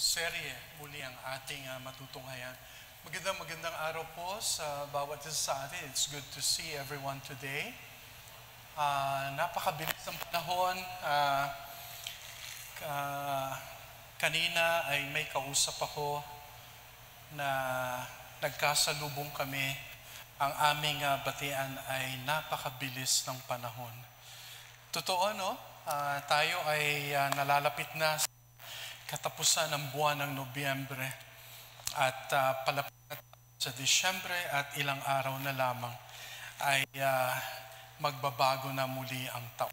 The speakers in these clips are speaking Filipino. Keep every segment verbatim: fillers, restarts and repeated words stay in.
serye muli ang ating uh, matutunghayan. Magandang magandang araw po sa bawat isa sa atin. It's good to see everyone today. Uh, napakabilis ng panahon. Uh, uh, kanina ay may kausap ako na nagkasalubong kami. Ang aming uh, batian ay napakabilis ng panahon. Totoo, no? Uh, tayo ay uh, nalalapit na sa katapusan ng buwan ng Nobyembre at uh, palapit na sa Disyembre at ilang araw na lamang ay uh, magbabago na muli ang taon.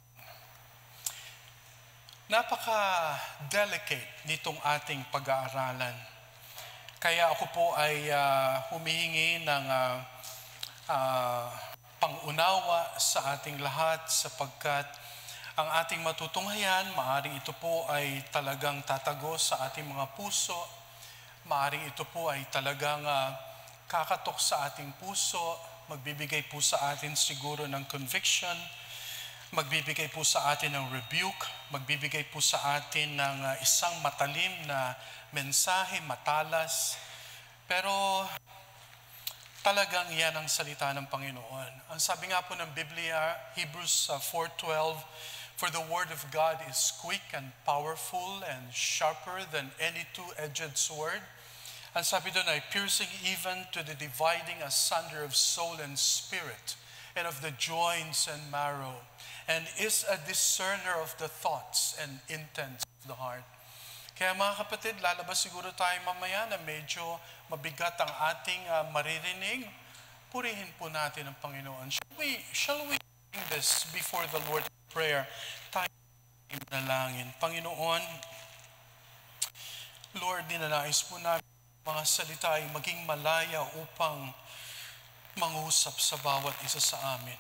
Napaka-delicate nitong ating pag-aaralan. Kaya ako po ay uh, humihingi ng uh, uh, pangunawa sa ating lahat sapagkat ang ating matutunghayan, maaaring ito po ay talagang tatago sa ating mga puso. Maaaring ito po ay talagang uh, kakatok sa ating puso. Magbibigay po sa atin siguro ng conviction. Magbibigay po sa atin ng rebuke. Magbibigay po sa atin ng uh, isang matalim na mensahe, matalas. Pero talagang yan ang salita ng Panginoon. Ang sabi nga po ng Biblia, Hebrews uh, four twelve, "For the word of God is quick and powerful and sharper than any two-edged sword." Ang sabi doon ay piercing even to the dividing asunder of soul and spirit and of the joints and marrow, and is a discerner of the thoughts and intents of the heart. Kaya mga kapatid, lalabas siguro tayo mamaya na medyo mabigat ang ating uh, maririnig. Purihin po natin ang Panginoon. Shall we, shall we bring this before the Lord? Prayer, tayo manalangin. Panginoon, Lord, ninanais po namin mga salita ay maging malaya upang mangusap sa bawat isa sa amin.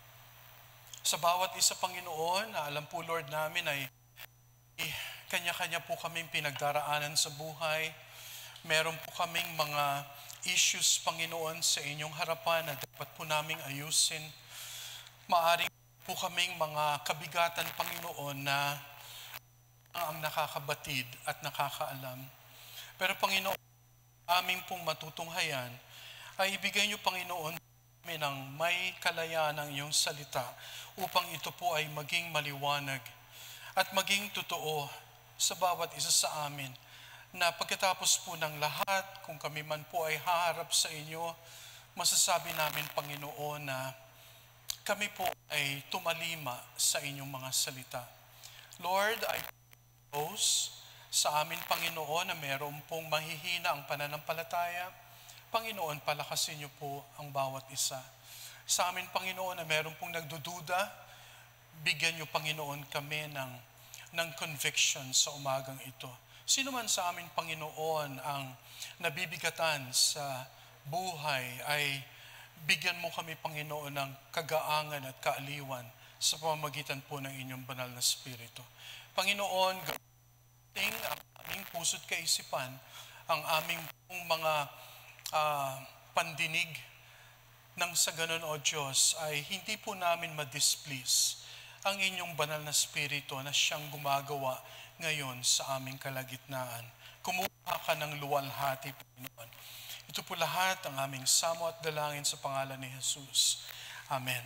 Sa bawat isa, Panginoon, alam po, Lord, namin ay kanya-kanya po kaming pinagdaraanan sa buhay. Meron po kaming mga issues, Panginoon, sa inyong harapan na dapat po naming ayusin. Maaring po kaming mga kabigatan, Panginoon, na ang nakakabatid at nakakaalam. Pero Panginoon, aming pong matutunghayan ay ibigay niyo, Panginoon, kami ng may kalayaan ng iyong salita upang ito po ay maging maliwanag at maging totoo sa bawat isa sa amin, na pagkatapos po ng lahat, kung kami man po ay haharap sa inyo, masasabi namin, Panginoon, na kami po ay tumalima sa inyong mga salita. Lord, I propose sa amin, Panginoon, na mayroon pong mahihina ang pananampalataya. Panginoon, palakasin niyo po ang bawat isa. Sa amin, Panginoon, na mayroon pong nagdududa, bigyan niyo, Panginoon, kami ng, ng conviction sa umagang ito. Sino man sa amin, Panginoon, ang nabibigatan sa buhay ay bigyan mo kami, Panginoon, ng kagaangan at kaaliwan sa pamamagitan po ng inyong banal na Espiritu. Panginoon, gawin ang aming puso't kaisipan, ang aming pong mga uh, pandinig, nang sa ganun, O Diyos, ay hindi po namin ma-displease ang inyong banal na Espiritu na siyang gumagawa ngayon sa aming kalagitnaan. Kumuha ka ng luwalhati, Panginoon. Ito po lahat ang aming samo at dalangin sa pangalan ni Jesus. Amen.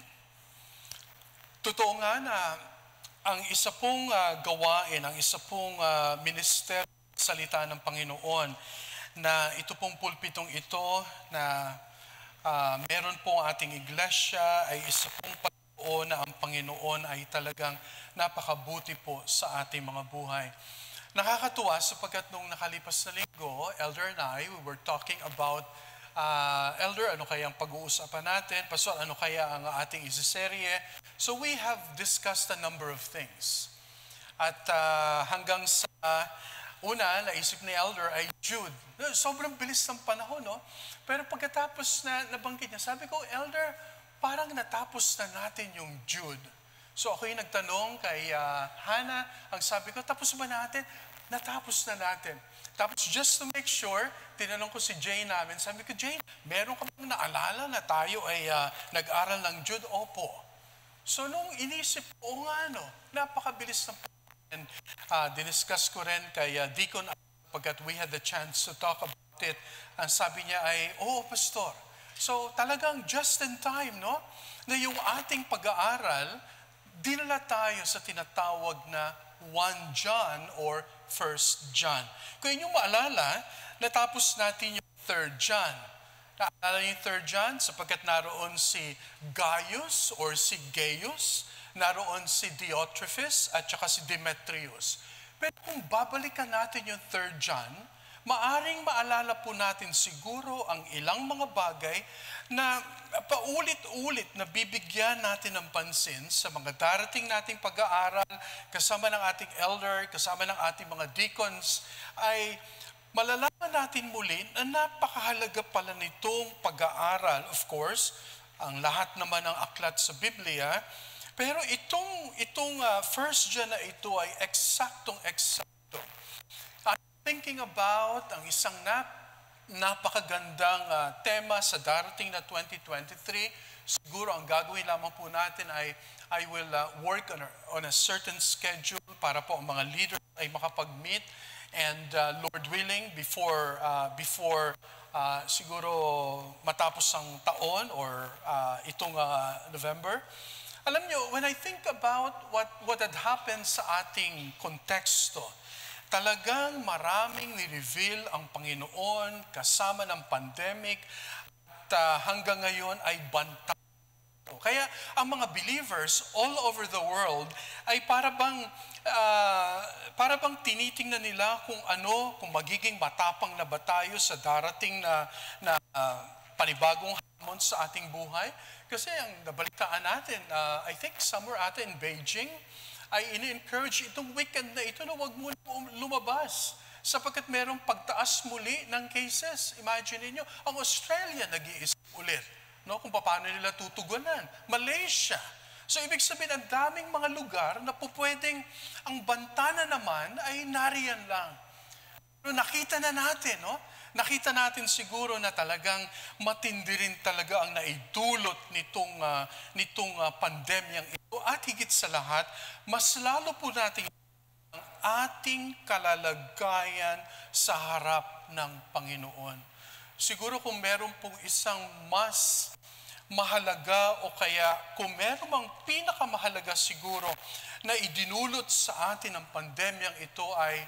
Totoo nga na ang isa pong uh, gawain, ang isa pong uh, ministeryo salita ng Panginoon, na ito pong pulpitong ito na uh, meron pong ating iglesia, ay isa pong patuon na ang Panginoon ay talagang napakabuti po sa ating mga buhay. Nakakatuwa sapagkat nung nakalipas na linggo, Elder and I, we were talking about, uh, Elder, ano kaya ang pag-uusapan natin? Pastor, ano kaya ang ating isiserye? So we have discussed a number of things. At uh, hanggang sa uh, una, naisip ni Elder ay Jude. Sobrang bilis ng panahon, no? Pero pagkatapos na nabanggit niya, sabi ko, Elder, parang natapos na natin yung Jude. So ako yung nagtanong kay uh, Hannah, ang sabi ko, tapos ba natin? Natapos na natin. Tapos just to make sure, tinanong ko si Jane namin, sabi ko, Jane, meron ka bang naalala na tayo ay uh, nag-aral ng Jude? Opo. So nung inisip ko, nga no, napakabilis ng and uh, diniscuss ko rin kay uh, Deacon pagkat we had the chance to talk about it, ang sabi niya ay, oh, Pastor, so talagang just in time, no? Na yung ating pag-aaral, dinala tayo sa tinatawag na First John or First John. Kung inyong maalala, natapos natin yung Third John. Naalala yung Third John sapagkat naroon si Gaius or si Gaius, naroon si Diotrephes at saka si Demetrius. Pero kung babalikan natin yung Third John, maaring maalala po natin siguro ang ilang mga bagay na paulit-ulit na bibigyan natin ng pansin sa mga darating nating pag-aaral, kasama ng ating elder, kasama ng ating mga deacons, ay malalaman natin muli na napakahalaga pala nitong pag-aaral. Of course, ang lahat naman ng aklat sa Biblia, pero itong, itong uh, First John na ito ay eksaktong-eksakto. I'm thinking about ang isang nap, napakagandang uh, tema sa darating na twenty twenty-three. Siguro ang gagawin lamang po natin ay I will uh, work on a, on a certain schedule para po ang mga leaders ay makapag-meet. And uh, Lord willing, before, uh, before uh, siguro matapos ang taon or uh, itong uh, November, alam nyo, when I think about what, what had happened sa ating konteksto, talagang maraming ni-reveal ang Panginoon kasama ng pandemic at uh, hanggang ngayon ay banta. Kaya ang mga believers all over the world ay para bang, uh, para bang tinitingnan nila kung ano, kung magiging matapang na ba tayo sa darating na, na uh, panibagong hamon sa ating buhay. Kasi ang nabalitaan natin, uh, I think somewhere ata in Beijing, ay ini-encourage itong weekend na ito na huwag mo lumabas sapagkat merong pagtaas muli ng cases. Imagine niyo, ang Australia nag-iisip ulit, no, kung paano nila tutugunan. Malaysia. So ibig sabihin, ang daming mga lugar na po pwedeng ang banta na naman ay nariyan lang. Pero nakita na natin, no? Nakita natin siguro na talagang matindi rin talaga ang naidulot nitong, uh, nitong uh, pandemyang ito. At higit sa lahat, mas lalo po natin ang ating kalalagayan sa harap ng Panginoon. Siguro kung meron pong isang mas mahalaga o kaya kung meron mang pinakamahalaga siguro na idinulot sa atin ng pandemyang ito ay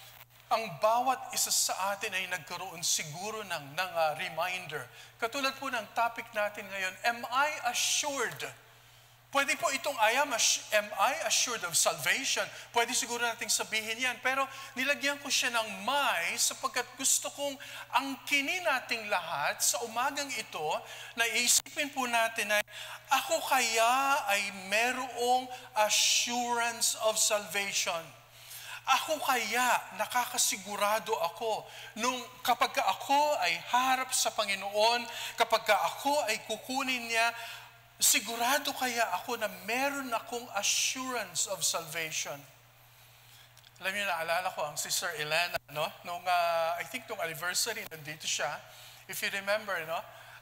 ang bawat isa sa atin ay nagkaroon siguro ng, ng uh, reminder. Katulad po ng topic natin ngayon, am I assured? Pwede po itong I am, am I assured of salvation? Pwede siguro nating sabihin yan. Pero nilagyan ko siya ng may sapagkat gusto kong angkinin nating lahat sa umagang ito na iisipin po natin na ako kaya ay merong assurance of salvation. Ako kaya nakakasigurado ako nung kapag ako ay harap sa Panginoon, kapag ako ay kukunin niya, sigurado kaya ako na meron akong assurance of salvation. Alam niyo, naalala ko ang Sister Elena, no? Nung, uh, I think nung anniversary, nandito siya. If you remember, no?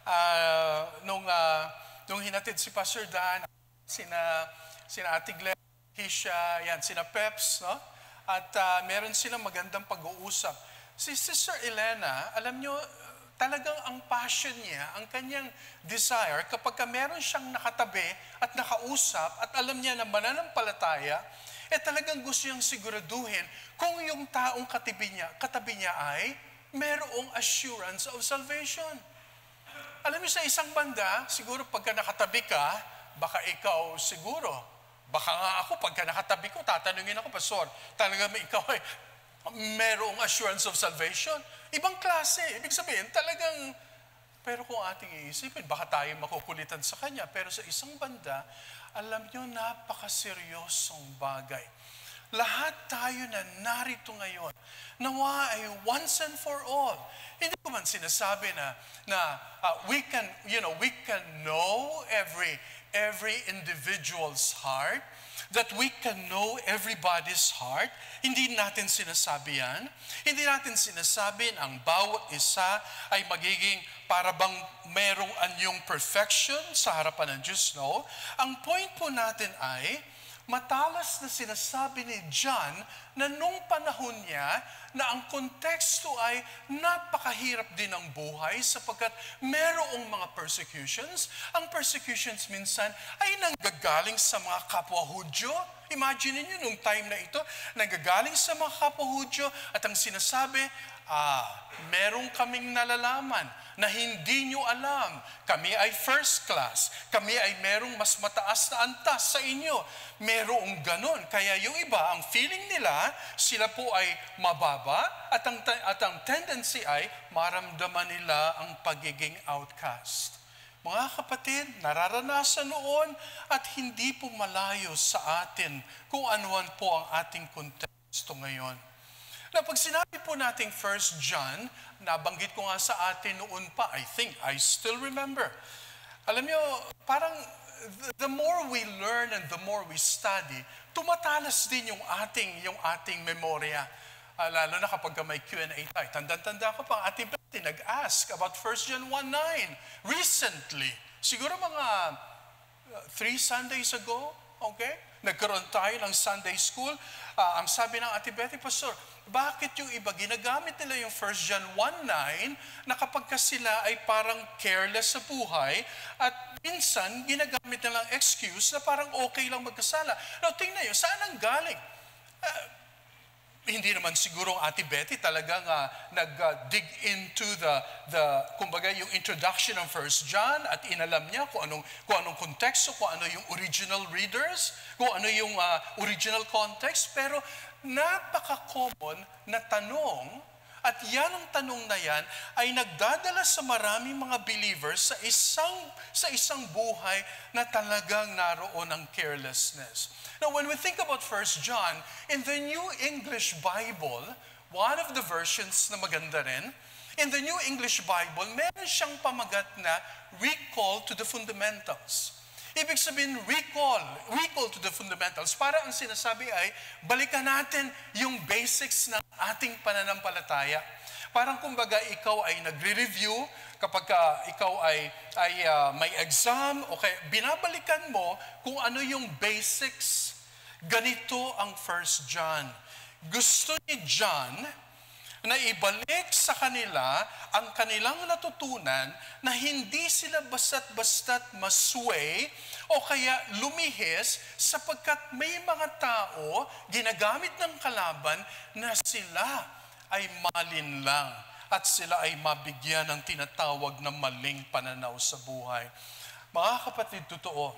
Uh, nung, uh, nung hinatid si Pastor Dan, sina, sina Ate Glenn, Kisha, yan, sina Peps, no? At uh, meron silang magandang pag-uusap. Si Sister Elena, alam nyo, talagang ang passion niya, ang kanyang desire, kapag ka meron siyang nakatabi at nakausap at alam niya na mananampalataya, eh talagang gusto niyang siguraduhin kung yung taong katabi niya, katabi niya ay merong assurance of salvation. Alam niyo, sa isang banda, siguro pagka nakatabi ka, baka ikaw siguro, baka nga ako, pagka nakatabi ko, tatanungin ako, Pastor, talaga may ikaw ay merong assurance of salvation? Ibang klase. Ibig sabihin, talagang, pero kung ating iisipin, baka tayo makukulitan sa kanya. Pero sa isang banda, alam nyo, napakaseryosong bagay. Lahat tayo na narito ngayon, nawa ay once and for all. Hindi ko man sinasabi na, na uh, we can, you know, we can know every every individual's heart, that we can know everybody's heart. Hindi natin sinasabi yan. Hindi natin sinasabi na ang bawat isa ay magiging para bang merong anyong perfection sa harapan ng Diyos. No? Ang point po natin ay, Matalas na sinasabi ni John na nung panahon niya na ang konteksto ay napakahirap din ng buhay sapagkat merong mga persecutions. Ang persecutions minsan ay nanggagaling sa mga kapwa Hudyo. Imagine niyo nung time na ito, nanggagaling sa mga kapwa Hudyo at ang sinasabi, ah, meron kaming nalalaman na hindi nyo alam. Kami ay first class. Kami ay merong mas mataas na antas sa inyo. Merong ganon. Kaya yung iba, ang feeling nila, sila po ay mababa at ang, at ang tendency ay maramdaman nila ang pagiging outcast. Mga kapatid, nararanasan noon at hindi po malayo sa atin kung anuan po ang ating konteksto ngayon. Na pag sinabi po nating First John, nabanggit ko nga sa atin noon pa, I think, I still remember. Alam niyo, parang the more we learn and the more we study, tumatalas din yung ating, yung ating memorya. Uh, lalo na kapag may Q and A tayo. Tanda-tanda ko pang ating pati nag-ask about First John one nine recently. Siguro mga uh, three Sundays ago, okay? Nagkaroon tayo ng Sunday school. Uh, ang sabi ng Ate Betty, Pastor, bakit yung iba ginagamit nila yung First John one nine na kapag ka sila ay parang careless sa buhay at minsan ginagamit nilang excuse na parang okay lang magkasala. Now, tingnan nyo, saan ang galing? Uh, Hindi naman siguro ang Ate Betty talagang uh, nag-dig uh, into the, the, kumbaga, yung introduction ng First John at inalam niya kung anong, kung anong konteksto, kung ano yung original readers, kung ano yung uh, original context. Pero napaka-common na tanong, at yan ang tanong na yan, ay nagdadala sa maraming mga believers sa isang, sa isang buhay na talagang naroon ang carelessness. Now, when we think about First John, in the New English Bible, one of the versions na maganda rin, in the New English Bible, meron siyang pamagat na recall to the fundamentals. Ibig sabihin, recall, recall to the fundamentals. Para ang sinasabi ay, balikan natin yung basics ng ating pananampalataya. Parang kumbaga, ikaw ay nagre-review, kapag uh, ikaw ay, ay uh, may exam, okay, binabalikan mo kung ano yung basics. Ganito ang First John. Gusto ni John na ibalik sa kanila ang kanilang natutunan na hindi sila basta't-basta't masway o kaya lumihis sapagkat may mga tao ginagamit ng kalaban na sila ay malinlang at sila ay mabigyan ng tinatawag na maling pananaw sa buhay. Mga kapatid, totoo,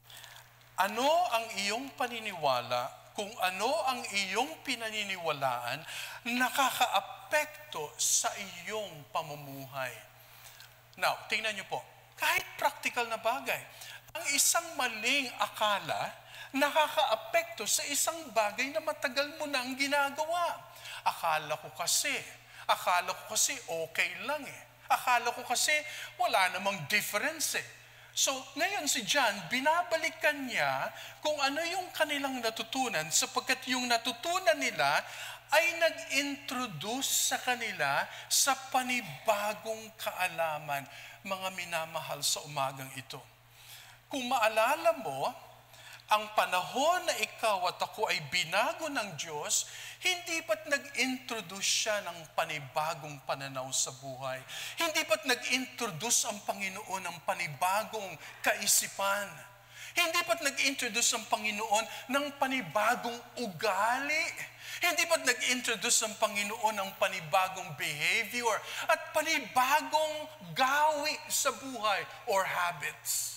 ano ang iyong paniniwala, kung ano ang iyong pinaniniwalaan, nakakaapekto sa iyong pamumuhay. Now, tingnan niyo po, kahit practical na bagay, ang isang maling akala, nakakaapekto sa isang bagay na matagal mo nang ginagawa. Akala ko kasi, akala ko kasi okay lang eh. Akala ko kasi wala namang difference eh. So, ngayon si John, binabalikan niya kung ano yung kanilang natutunan sapagkat yung natutunan nila ay nag-introduce sa kanila sa panibagong kaalaman, mga minamahal sa umagang ito. Kung maalala mo, ang panahon na ikaw at ako ay binago ng Diyos, hindi ba't nag-introduce siya ng panibagong pananaw sa buhay? Hindi ba't nag-introduce ang Panginoon ng panibagong kaisipan? Hindi ba't nag-introduce ang Panginoon ng panibagong ugali? Hindi ba't nag-introduce ang Panginoon ng panibagong behavior at panibagong gawi sa buhay or habits?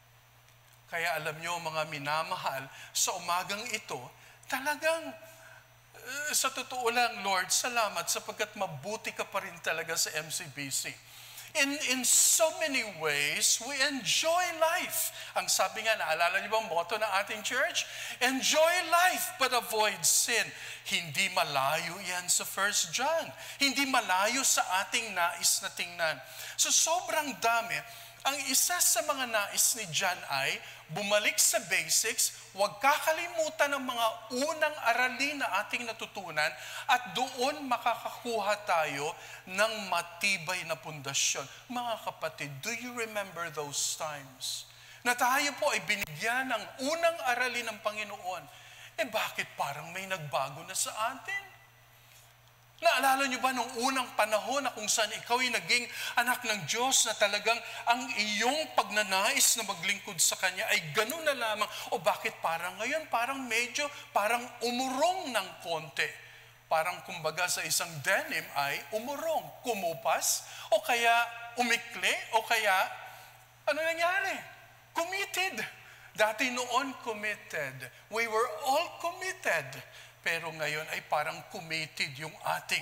Kaya alam nyo, mga minamahal, sa umagang ito, talagang, uh, sa totoo lang, Lord, salamat sapagkat mabuti ka pa rin talaga sa M C B C. In, in so many ways, we enjoy life. Ang sabi nga, naalala niyo ba ang motto ng ating church? Enjoy life but avoid sin. Hindi malayo yan sa First John. Hindi malayo sa ating nais na tingnan. So sobrang dami. Ang isa sa mga nais ni John ay bumalik sa basics, huwag kakalimutan ang mga unang aralin na ating natutunan at doon makakakuha tayo ng matibay na pundasyon. Mga kapatid, do you remember those times? Na tayo po ay binigyan ng unang aralin ng Panginoon. Eh bakit parang may nagbago na sa atin? Naalala niyo ba nung unang panahon na kung saan ikaw ay naging anak ng Diyos na talagang ang iyong pagnanais na maglingkod sa Kanya ay ganun na lamang? O bakit parang ngayon, parang medyo, parang umurong ng konti? Parang kumbaga sa isang denim ay umurong, kumupas, o kaya umikli, o kaya ano nangyari? Committed. Dati noon committed. We were all committed. Pero ngayon ay parang committed yung ating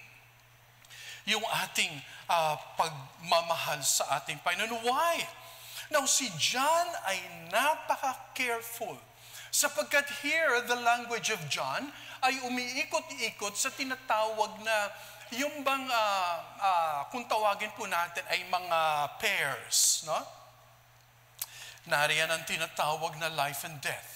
yung ating uh, pagmamahal sa ating Panginoon. Why? Now, si John ay napaka-careful. Sapagkat here, the language of John ay umiikot-ikot sa tinatawag na yung bang, uh, uh, kung tawagin po natin, ay mga pairs. No? Nariyan ang tinatawag na life and death.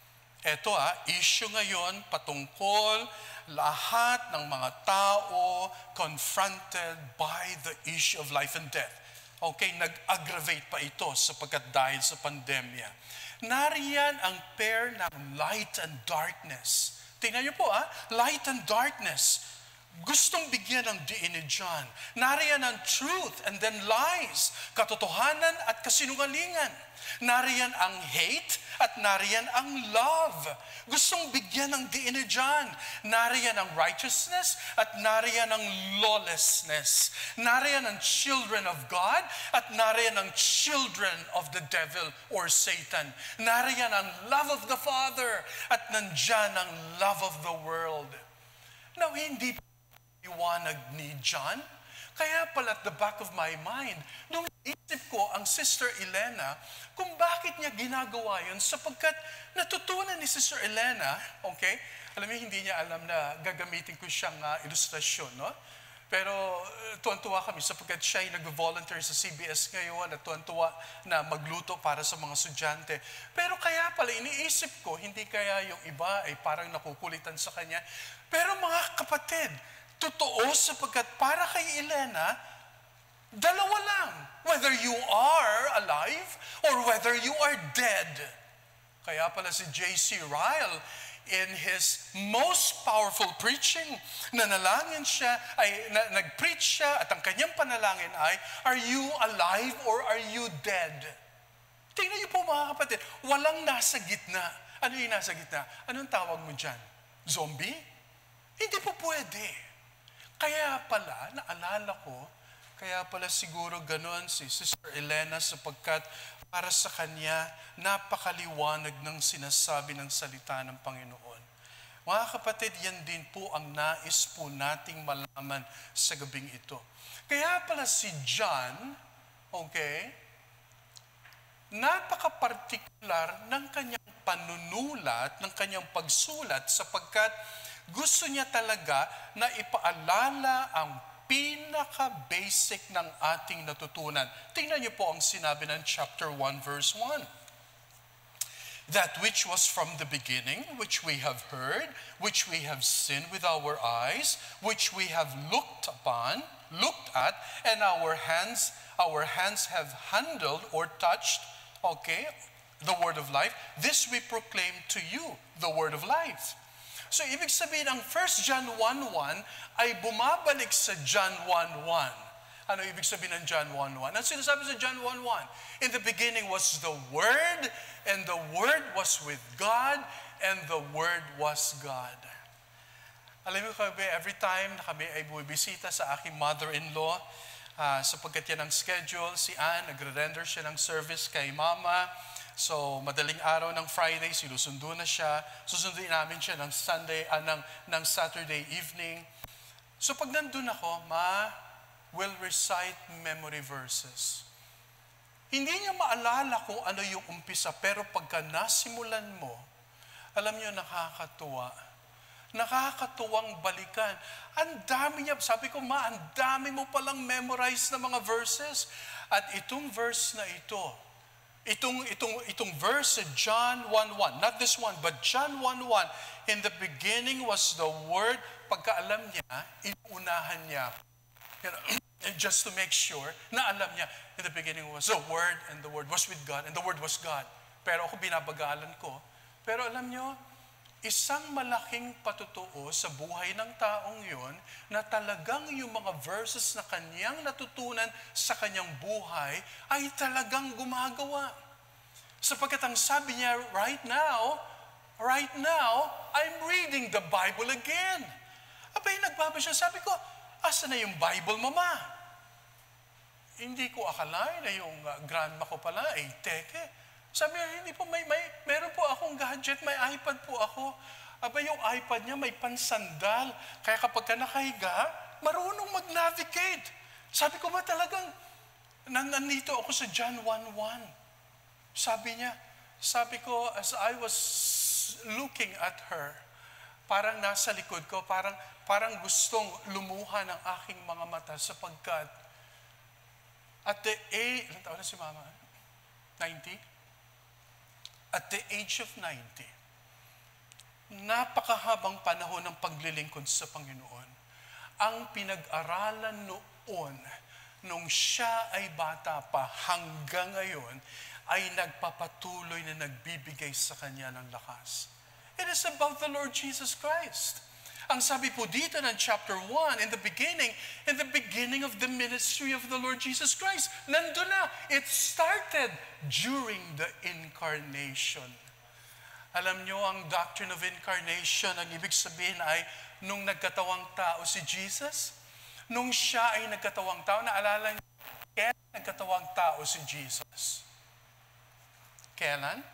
Ito ah, issue ngayon patungkol lahat ng mga tao confronted by the issue of life and death. Okay, nag-aggravate pa ito sapagkat dahil sa pandemya. Nariyan ang pair ng light and darkness. Tingnan niyo po ah, light and darkness. Gustong bigyan ng diin ni John. Nariyan ang truth and then lies, katotohanan at kasinungalingan. Nariyan ang hate at nariyan ang love. Gustong bigyan ng diin ni John. Nariyan ang righteousness at nariyan ang lawlessness. Nariyan ang children of God at nariyan ang children of the devil or Satan. Nariyan ang love of the Father at nandyan ang love of the world. Now, hindi iwanag ni John. Kaya pala at the back of my mind, nung isip ko ang Sister Elena, kung bakit niya ginagawa yun, sapagkat natutunan ni Sister Elena, okay, alam niyo, hindi niya alam na gagamitin ko siyang uh, ilustrasyon, no? Pero uh, tuwan-tuwa kami sapagkat siya ay nag-volunteer sa C B S ngayon at tuwan-tuwa na magluto para sa mga estudyante. Pero kaya pala, iniisip ko, hindi kaya yung iba ay parang nakukulitan sa kanya. Pero mga kapatid, totoo sapagkat para kay Elena, dalawa lang. Whether you are alive or whether you are dead. Kaya pala si J C Ryle, in his most powerful preaching, nanalangin siya, ay na, nag-preach siya at ang kanyang panalangin ay, are you alive or are you dead? Tingnan niyo po mga kapatid, walang nasa gitna. Ano yung nasa gitna? Anong tawag mo dyan? Zombie? Hindi po pwede. Kaya pala, naalala ko, kaya pala siguro ganon si Sister Elena sapagkat para sa kanya, napakaliwanag ng sinasabi ng salita ng Panginoon. Mga kapatid, yan din po ang nais po nating malaman sa gabing ito. Kaya pala si John, okay, napaka-partikular ng kanyang panunulat, ng kanyang pagsulat sapagkat gusto niya talaga na ipaalala ang pinaka-basic ng ating natutunan. Tingnan niyo po ang sinabi ng chapter one, verse one. That which was from the beginning, which we have heard, which we have seen with our eyes, which we have looked upon, looked at, and our hands, our hands have handled or touched, okay, the word of life. This we proclaim to you, the word of life. So, ibig sabihin, ang First John one one ay bumabalik sa John one one. Ano ibig sabihin ng John one one? Ang sinasabi sa John one one, in the beginning was the Word, and the Word was with God, and the Word was God. Alam mo kami, every time na kami ay bumibisita sa aking mother-in-law, uh, sapagkat yan ang schedule, si Anne, nagre-render siya ng service kay Mama. So, madaling araw ng Friday, sinusundo na siya. Susunduin namin siya ng Sunday, ah, ng, ng Saturday evening. So, pag nandun ako, Ma will recite memory verses. Hindi niya maalala kung ano yung umpisa, pero pagka nasimulan mo, alam niyo, nakakatuwa. Nakakatuwang balikan. Ang dami niya, sabi ko, Ma, ang dami mo palang memorize na mga verses. At itong verse na ito, Itong, itong, itong verse sa John one one, not this one, but John one one, in the beginning was the Word, pagkaalam niya, inuunahan niya. And just to make sure na alam niya, in the beginning was the Word, and the Word was with God, and the Word was God. Pero ako binabagalan ko. Pero alam niyo, isang malaking patutuo sa buhay ng taong yon na talagang yung mga verses na kanyang natutunan sa kanyang buhay ay talagang gumagawa. Sapagkat ang sabi niya, right now, right now, I'm reading the Bible again. Abay, nagbabasa. Sabi ko, asa na yung Bible, Mama? Hindi ko akalain na yung uh, grandma ko pala ay teke. Sabi niya, hindi po, may, may, meron po akong gadget, may iPad po ako. Aba, yung iPad niya may pansandal. Kaya kapag ka nakahiga, marunong mag-navigate. Sabi ko ba talagang, nan nandito ako sa John one one. Sabi niya, sabi ko, as I was looking at her, parang nasa likod ko, parang, parang gustong lumuha ng aking mga mata sapagkat at the age, ilang taon na si Mama? ninety? At the age of ninety, napakahabang panahon ng paglilingkod sa Panginoon. Ang pinag-aralan noon, nung siya ay bata pa hanggang ngayon, ay nagpapatuloy na nagbibigay sa kanya ng lakas. It is about the Lord Jesus Christ. Ang sabi po dito ng chapter one, in the beginning, in the beginning of the ministry of the Lord Jesus Christ, nandun na. It started during the incarnation. Alam nyo, ang doctrine of incarnation, ang ibig sabihin ay, nung nagkatawang tao si Jesus, nung siya ay nagkatawang tao, naalala niyo, kailan nagkatawang tao si Jesus? Kailan?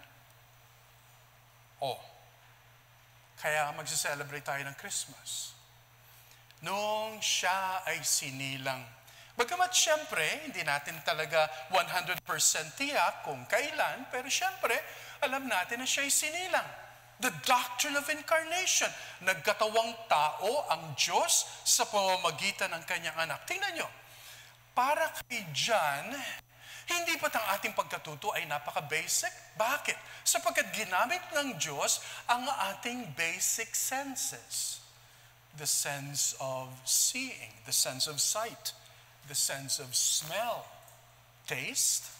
Oh, kaya magse-celebrate tayo ng Christmas. Noong siya ay sinilang. Bagamat siyempre, hindi natin talaga one hundred percent tiyak kung kailan, pero siyempre, alam natin na siya ay sinilang. The doctrine of incarnation. Nagkatawang tao ang Diyos sa pamamagitan ng kanyang anak. Tingnan nyo, para kay John, hindi ba't ang ating pagkatuto ay napaka-basic? Bakit? Sapagkat ginamit ng Diyos ang ating basic senses. The sense of seeing, the sense of sight, the sense of smell, taste,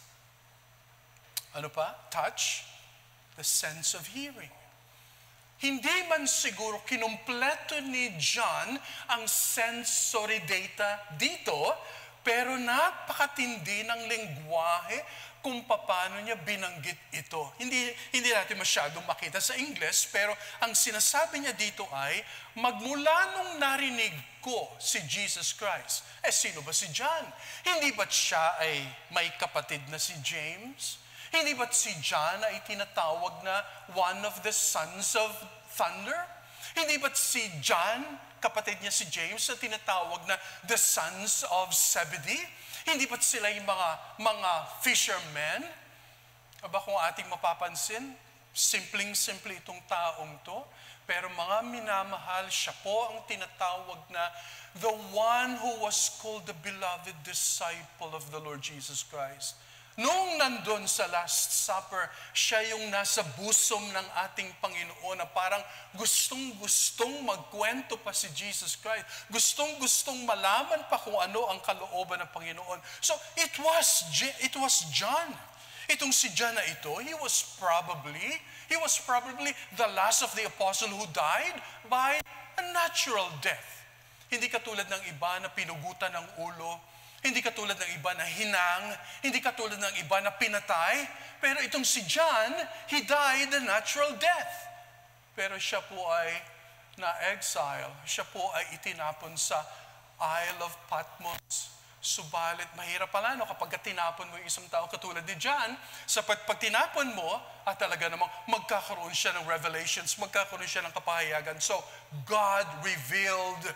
ano pa? Touch, the sense of hearing. Hindi man siguro kinumpleto ni John ang sensory data dito, pero napakatindi ng lengguwahe kung paano niya binanggit ito. Hindi, hindi natin masyadong makita sa English, pero ang sinasabi niya dito ay, magmula nung narinig ko si Jesus Christ. Eh, sino ba si John? Hindi ba't siya ay may kapatid na si James? Hindi ba't si John ay tinatawag na one of the sons of thunder? Hindi ba't si John, kapatid niya si James, na tinatawag na the sons of Zebedee? Hindi ba't sila yung mga, mga fishermen? Aba, kung ating mapapansin, simpleng-simple itong taong to, pero mga minamahal, siya po ang tinatawag na the one who was called the beloved disciple of the Lord Jesus Christ. Noong nandun sa Last Supper, siya yung nasa busom ng ating Panginoon na parang gustong-gustong magkwento pa si Jesus Christ. Gustong-gustong malaman pa kung ano ang kalooban ng Panginoon. So, it was, it was John. Itong si John na ito, he was probably, he was probably the last of the apostle who died by a natural death. Hindi katulad ng iba na pinugutan ng ulo, hindi katulad ng iba na hinang, hindi katulad ng iba na pinatay, pero itong si John, he died a natural death. Pero siya po ay na-exile, siya po ay itinapon sa Isle of Patmos. Subalit, mahirap pala no, kapag tinapon mo yung isang tao katulad ni John, sa pag, pag tinapon mo, at talaga namang magkakaroon siya ng revelations, magkakaroon siya ng kapahayagan. So, God revealed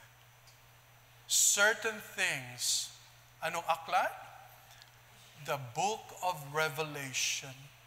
certain things. Anong aklat? The Book of Revelation.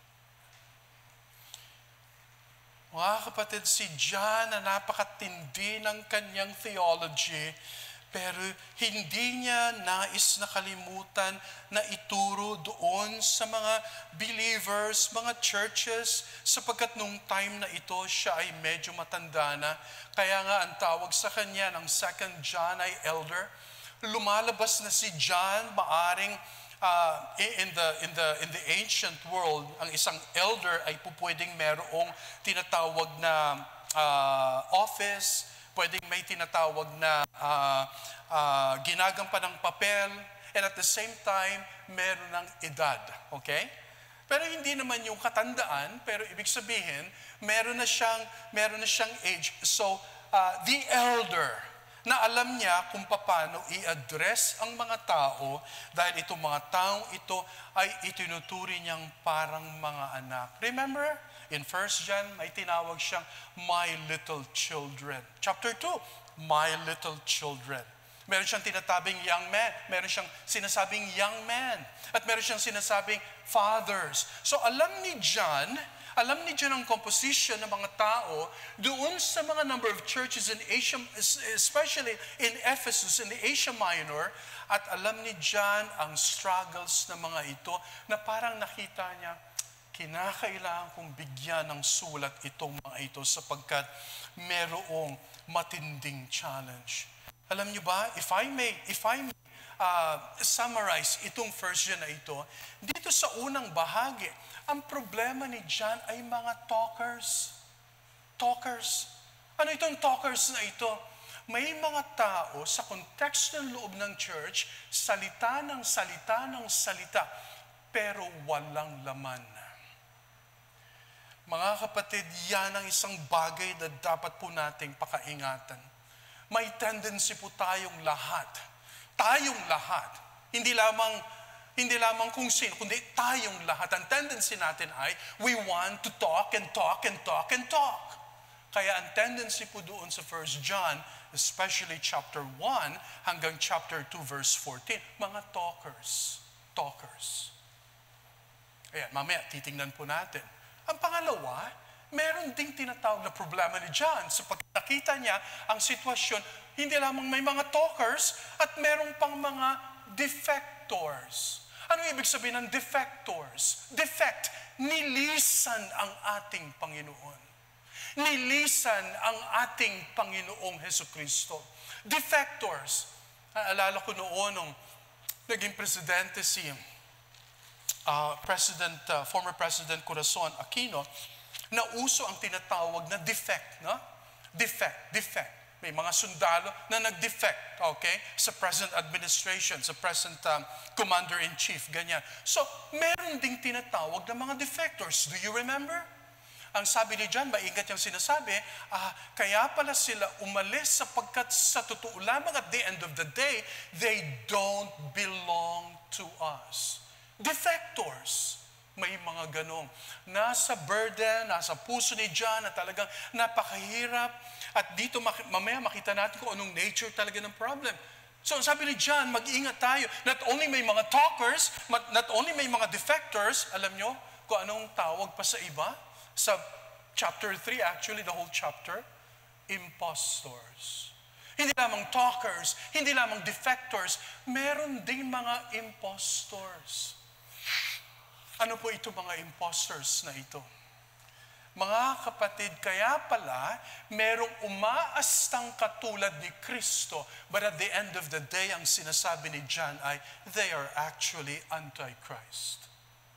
Mga kapatid, si John na napakatindi ng kanyang theology, pero hindi niya nais na kalimutan na ituro doon sa mga believers, mga churches, sapagkat nung time na ito, siya ay medyo matanda na. Kaya nga ang tawag sa kanya ng Second John ay elder. lumalabas na si John, maaring uh, in the in the in the ancient world, ang isang elder ay pupwedeng merong tinatawag na uh, office, pwedeng may tinatawag na uh, uh, ginagampan ng papel, and at the same time, meron ng edad. Okay? Pero hindi naman yung katandaan, pero ibig sabihin, meron na siyang, meron na siyang age. So, uh, the elder, na alam niya kung paano i-address ang mga tao dahil itong mga taong ito ay itinuturi niyang parang mga anak. Remember, in First John, may tinawag siyang my little children. Chapter two, my little children. Meron siyang tinatabing young man. Meron siyang sinasabing young man. At meron siyang sinasabing fathers. So alam ni John, alam ni John ang composition ng mga tao doon sa mga number of churches in Asia, especially in Ephesus, in the Asia Minor, at alam ni John ang struggles ng mga ito na parang nakita niya, kinakailangan kong bigyan ng sulat itong mga ito sapagkat merong matinding challenge. Alam niyo ba, if I may, if I may uh, summarize itong first John na ito, dito sa unang bahagi, ang problema ni John ay mga talkers. Talkers. Ano itong talkers na ito? May mga tao sa context ng loob ng church, salita ng salita ng salita, pero walang laman. Mga kapatid, yan ang isang bagay na dapat po nating pakaingatan. May tendency po tayong lahat. Tayong lahat. Hindi lamang, hindi lamang kung sino, kundi tayong lahat. Ang tendency natin ay, we want to talk and talk and talk and talk. Kaya ang tendency po doon sa First John, especially chapter one hanggang chapter two verse fourteen, mga talkers. Talkers. Ayan, mamaya titingnan po natin. Ang pangalawa, meron ding tinatawag na problema ni John sa pagkakita niya ang sitwasyon, hindi lamang may mga talkers at merong pang mga defectors. Ano ibig sabihin ng defectors? Defect, nilisan ang ating Panginoon. Nilisan ang ating Panginoong Hesukristo. Defectors. Alala ko noon nung naging presidente si uh, President, uh, former President Corazon Aquino, na uso ang tinatawag na defect, no? Defect, defect. May mga sundalo na nag-defect, okay? Sa present administration, sa present um, commander-in-chief, ganyan. So, meron ding tinatawag na mga defectors. Do you remember? Ang sabi ni John, maingat yung sinasabi, ah, kaya pala sila umalis sapagkat sa totoo lamang at the end of the day, they don't belong to us. Defectors. May mga ganong nasa burden, nasa puso ni John na talagang napakahirap. At dito mamaya makita natin kung anong nature talaga ng problem. So sabi ni John, mag-ingat tayo. Not only may mga talkers, not only may mga defectors, alam nyo kung anong tawag pa sa iba? Sa chapter three, actually the whole chapter, impostors. Hindi lamang talkers, hindi lamang defectors, meron ding mga impostors. Ano po ito mga imposters na ito? Mga kapatid, kaya pala, merong umaastang katulad ni Kristo, but at the end of the day, ang sinasabi ni John ay, they are actually antichrist.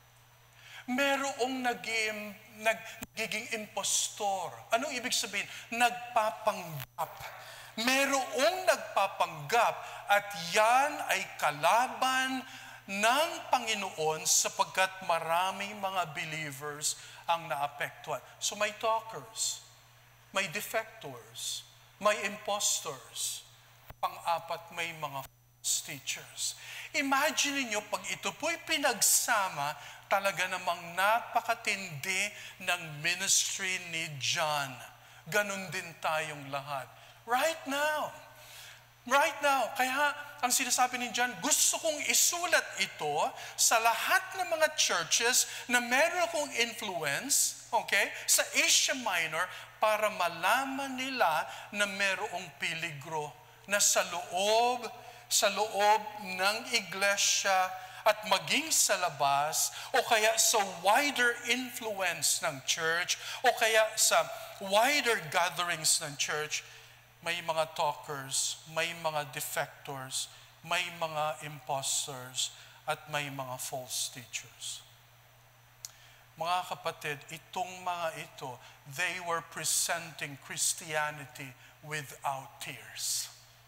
Merong naging, nagiging impostor. Anong ibig sabihin? Nagpapanggap. Merong nagpapanggap at yan ay kalaban ng Panginoon sapagkat maraming mga believers ang naapektuhan. So may talkers, may defectors, may impostors, pang-apat may mga false teachers. Imagine niyo pag ito po'y pinagsama, talaga namang napakatindi ng ministry ni John. Ganon din tayong lahat. Right now. Right now. Kaya ang sinasabi ni John, gusto kong isulat ito sa lahat ng mga churches na meron akong influence, okay, sa Asia Minor para malaman nila na merong peligro na sa loob, sa loob ng iglesia at maging sa labas o kaya sa wider influence ng church o kaya sa wider gatherings ng church, may mga talkers, may mga defectors, may mga imposters at may mga false teachers. Mga kapatid, itong mga ito, they were presenting Christianity without tears.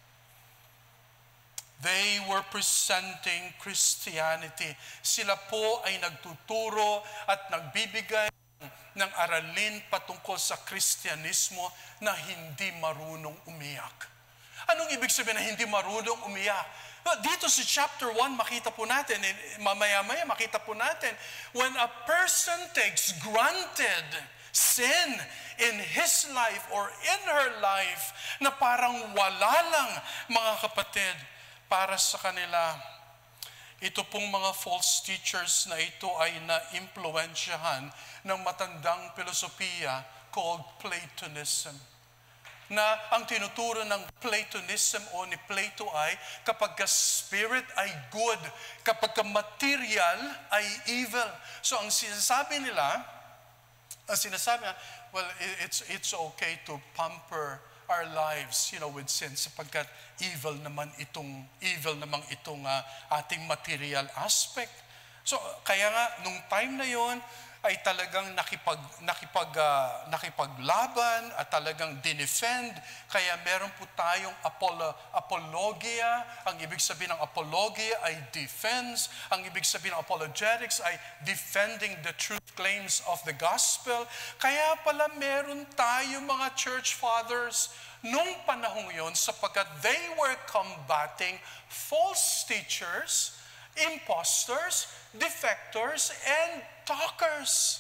They were presenting Christianity. Sila po ay nagtuturo at nagbibigay ng aralin patungkol sa Kristyanismo na hindi marunong umiyak. Anong ibig sabihin na hindi marunong umiyak? Dito sa chapter one, makita po natin, mamaya-maya makita po natin, when a person takes granted sin in his life or in her life, na parang wala lang, mga kapatid, para sa kanila, ito pong mga false teachers na ito ay na-impluensyahan ng matandang filosofiya called Platonism. Na ang tinuturo ng Platonism o ni Plato ay kapag ka spirit ay good, kapag ka material ay evil. So ang sinasabi nila, ang sinasabi nila, well, it's, it's okay to pamper our lives, you know, with sin, sapagkat evil naman itong, evil naman itong uh, ating material aspect. So, kaya nga, nung time na yon ay talagang nakipag, nakipag, uh, nakipaglaban at talagang dinefend. Kaya meron po tayong apolo, apologia. Ang ibig sabihin ng apologia ay defense. Ang ibig sabihin ng apologetics ay defending the truth claims of the gospel. Kaya pala meron tayong mga church fathers nung panahong yon sapagkat they were combating false teachers, imposters, defectors, and talkers.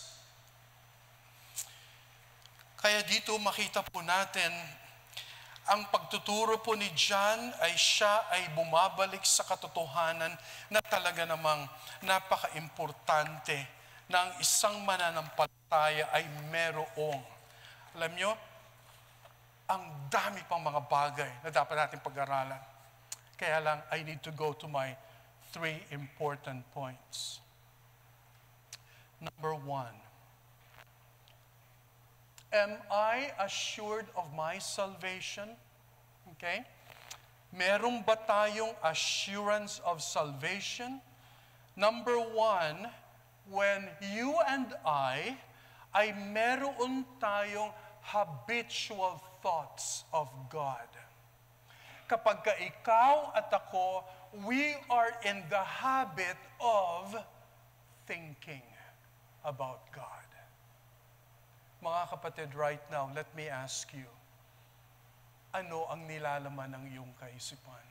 Kaya dito makita po natin, ang pagtuturo po ni John ay siya ay bumabalik sa katotohanan na talaga namang napaka-importante na ang isang mananampalataya ay merong. Alam nyo, ang dami pang mga bagay na dapat natin pag-aralan. Kaya lang, I need to go to my three important points. Number one, am I assured of my salvation? Okay? Meron ba tayong assurance of salvation? Number one, when you and I ay meron tayong habitual thoughts of God. Kapag ka ikaw at ako, we are in the habit of thinking about God. Mga kapatid, right now, let me ask you, ano ang nilalaman ng iyong kaisipan?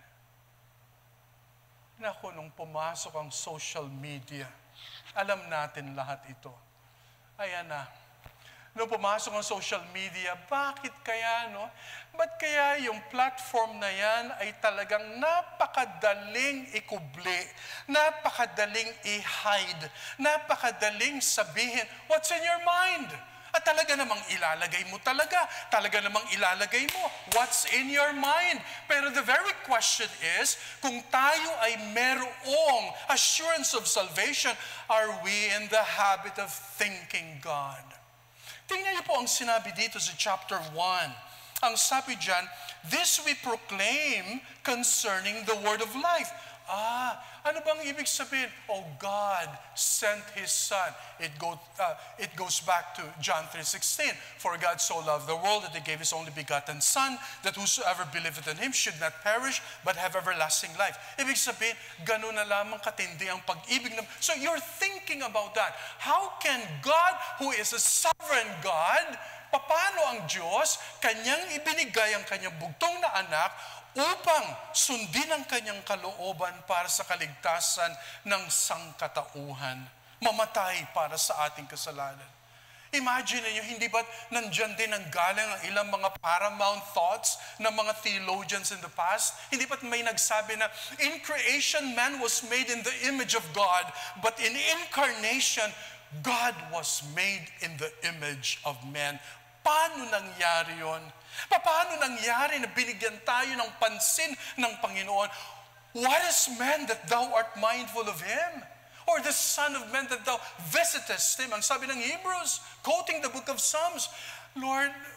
Naku, nung pumasok ang social media, alam natin lahat ito. Ayan na. Nung pumasok ang social media, bakit kaya, no? Ba't kaya yung platform na yan ay talagang napakadaling ikubli, napakadaling i-hide, napakadaling sabihin, what's in your mind? At talaga namang ilalagay mo talaga, talaga namang ilalagay mo, what's in your mind? Pero the very question is, kung tayo ay merong assurance of salvation, are we in the habit of thinking God? Tingnan niyo po ang sinabi dito sa chapter one. Ang sabi dyan, this we proclaim concerning the word of life. Ah, ano bang ibig sabihin? Oh, God sent His Son. It, go, uh, it goes back to John three sixteen. For God so loved the world that He gave His only begotten Son, that whosoever believeth in Him should not perish, but have everlasting life. Ibig sabihin, ganun na lamang katindi ang pag-ibig. Na, so you're thinking about that. How can God, who is a sovereign God, paano ang Diyos, kanyang ibinigay ang kanyang bugtong na anak upang sundin ang kanyang kalooban para sa kaligtasan ng sangkatauhan, mamatay para sa ating kasalanan. Imagine niyo, hindi ba't nandyan din ang galing ang ilang mga paramount thoughts ng mga theologians in the past? Hindi ba't may nagsabi na, in creation, man was made in the image of God, but in incarnation, God was made in the image of man. Paano nangyari yon? Paano nangyari na binigyan tayo ng pansin ng Panginoon? What is man that thou art mindful of him? Or the son of man that thou visitest him? Ang sabi ng Hebrews, quoting the book of Psalms, Lord,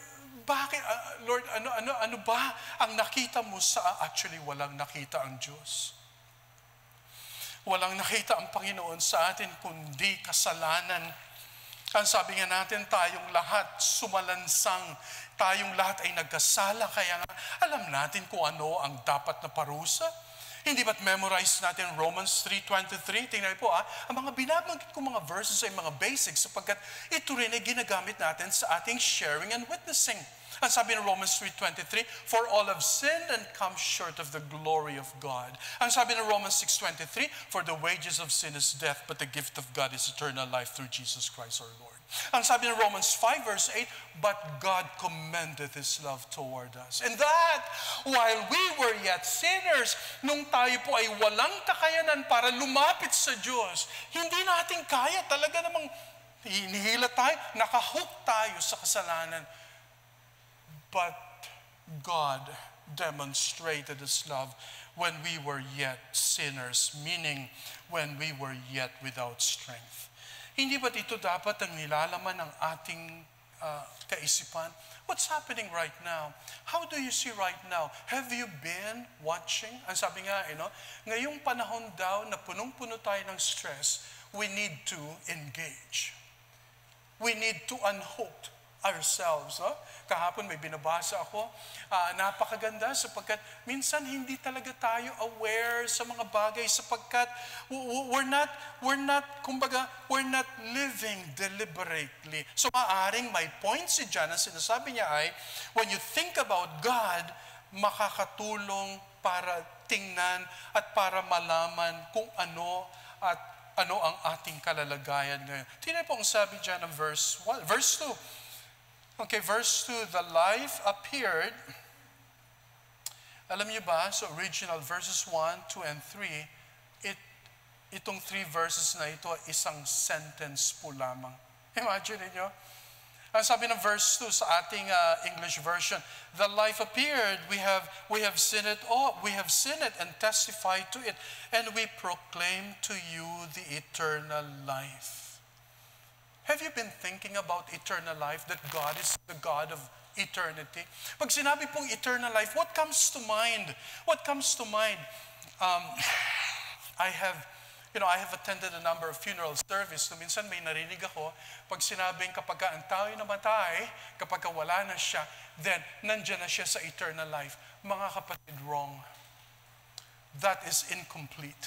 Bakit, uh, Lord, ano, ano, ano ba ang nakita mo sa, actually, walang nakita ang Diyos. Walang nakita ang Panginoon sa atin, kundi kasalanan. Ang sabi nga natin, tayong lahat sumalansang, tayong lahat ay nagkasala, kaya nga alam natin kung ano ang dapat na parusa. Hindi ba't memorize natin Romans three twenty-three? Tingnan po ah, ang mga binabanggit ko mga verses ay mga basics sapagkat ito rin ay ginagamit natin sa ating sharing and witnessing. Ang sabi ng Romans three twenty-three, for all have sinned and come short of the glory of God. Ang sabi ng Romans six twenty-three, for the wages of sin is death, but the gift of God is eternal life through Jesus Christ our Lord. Ang sabi ng Romans five verse eight, but God commendeth His love toward us. And that, while we were yet sinners, nung tayo po ay walang kakayanan para lumapit sa Diyos, hindi natin kaya, talaga namang hinihila tayo, nakahook tayo sa kasalanan. But God demonstrated His love when we were yet sinners, meaning when we were yet without strength. Hindi ba't ito dapat ang nilalaman ng ating uh, kaisipan? What's happening right now? How do you see right now? Have you been watching? Ang sabi nga, you know, ngayong panahon daw na punong-puno tayo ng stress, we need to engage. We need to unhook ourselves. Huh? Kahapon may binabasa ako, uh, napakaganda sapagkat minsan hindi talaga tayo aware sa mga bagay sapagkat we're not, we're not, kumbaga, we're not living deliberately. So maaring may point si John, ang sinasabi niya ay, when you think about God, makakatulong para tingnan at para malaman kung ano at ano ang ating kalalagayan ngayon. Tingnan po ang sabi dyan ng verse one, verse two. Okay, verse two, the life appeared. Alam niyo ba, so original verses one, two, and three, it, itong three verses na ito, isang sentence po lamang. Imagine niyo. Ang sabi ng verse two sa ating uh, English version, the life appeared, we have, we have seen it all, we have seen it and testified to it, and we proclaim to you the eternal life. Have you been thinking about eternal life, that God is the God of eternity? Pag sinabi pong eternal life, what comes to mind? What comes to mind? Um, I have, you know, I have attended a number of funeral service. So minsan may narinig ako, pag sinabing kapag ang tao ay namatay, kapag wala na siya, then nandyan na siya sa eternal life. Mga kapatid, wrong. That is incomplete.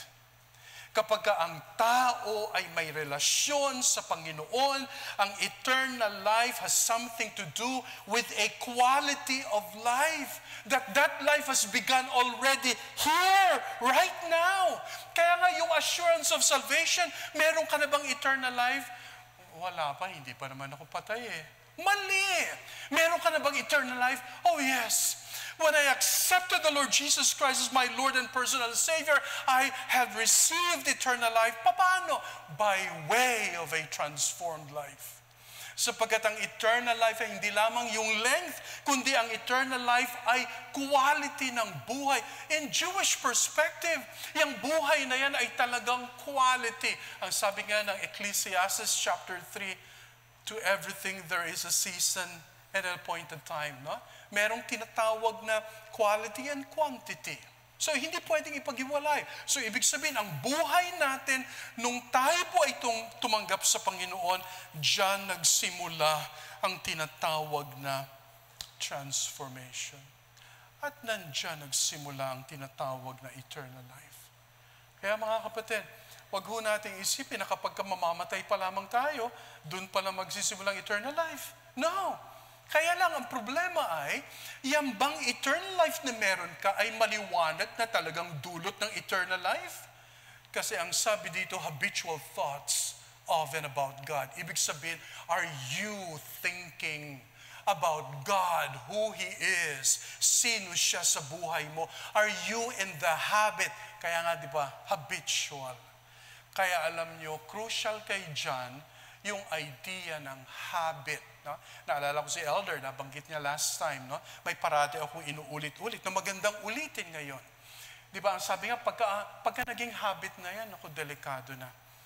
Kapag ang tao ay may relasyon sa Panginoon, ang eternal life has something to do with a quality of life. That that life has begun already here, right now. Kaya nga yung assurance of salvation, meron ka na bang eternal life? Wala pa, hindi pa naman ako patay eh. Mali! Meron ka na bang eternal life? Oh yes. When I accepted the Lord Jesus Christ as my Lord and personal Savior, I have received eternal life. Paano? By way of a transformed life. Sapagkat ang eternal life ay hindi lamang yung length, kundi ang eternal life ay quality ng buhay. In Jewish perspective, yung buhay na yan ay talagang quality. Ang sabi nga ng Ecclesiastes chapter three, to everything there is a season at an appointed time, no? Merong tinatawag na quality and quantity. So, hindi pwedeng ipaghiwalay. So, ibig sabihin, ang buhay natin, nung tayo po ay tumanggap sa Panginoon, diyan nagsimula ang tinatawag na transformation. At nandiyan nagsimula ang tinatawag na eternal life. Kaya mga kapatid, wag ho nating isipin na kapag mamamatay pa lamang tayo, dun pa lang magsisimulang eternal life. No! Kaya lang ang problema ay, yung bang eternal life na meron ka ay maliwanag na talagang dulot ng eternal life? Kasi ang sabi dito, habitual thoughts of and about God. Ibig sabihin, are you thinking about God, who He is? Sino siya sa buhay mo? Are you in the habit? Kaya nga, di ba, habitual. Kaya alam nyo, crucial kay John, yung idea ng habit. No? Naalala ko si Elder, nabanggit niya last time, no? May parati akong inuulit-ulit na magandang ulitin ngayon. Di ba, ang sabi nga, pagka, pagka naging habit na yan, ako, delikado na.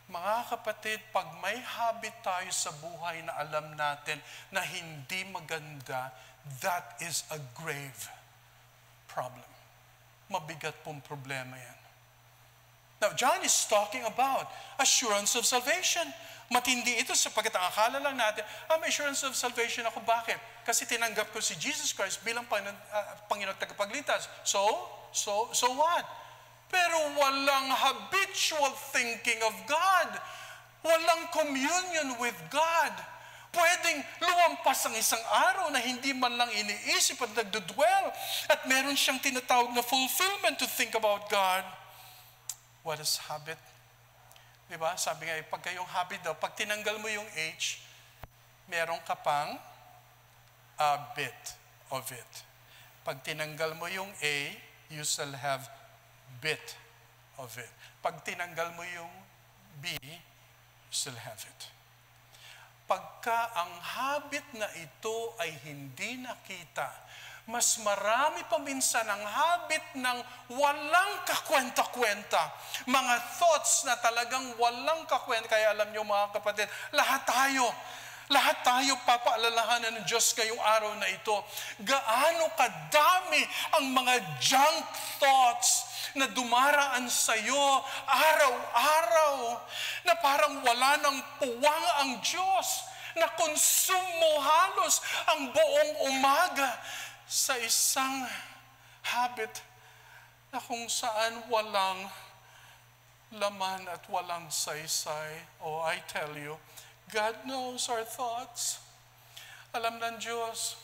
Mga kapatid, pag may habit tayo sa buhay na alam natin na hindi maganda, that is a grave problem. Mabigat pong problema yan. Now, John is talking about assurance of salvation. Matindi ito sapagkat ang akala lang natin, ah, may assurance of salvation ako. Bakit? Kasi tinanggap ko si Jesus Christ bilang Panginoon, uh, Panginoon at tagapagligtas. So, so, so what? Pero walang habitual thinking of God. Walang communion with God. Pwedeng lumampas ang isang araw na hindi man lang iniisip at nagdudwell at meron siyang tinatawag na fulfillment to think about God. What is habit? Diba? Sabi nga, pag kayong habit daw, pag tinanggal mo yung H, meron ka pang a bit of it. Pag tinanggal mo yung A, you still have bit of it. Pag tinanggal mo yung B, you still have it. Pagka ang habit na ito ay hindi nakita, mas marami pa minsan ang habit ng walang kakwenta-kwenta. Mga thoughts na talagang walang kakwenta. Kaya alam niyo mga kapatid, lahat tayo, lahat tayo papaalalahanan ng Diyos ngayong araw na ito. Gaano kadami ang mga junk thoughts na dumaraan sa iyo araw-araw na parang wala ng puwang ang Diyos, na konsumo halos ang buong umaga sa isang habit na kung saan walang laman at walang saysay. Oh, I tell you, God knows our thoughts. Alam ng Diyos.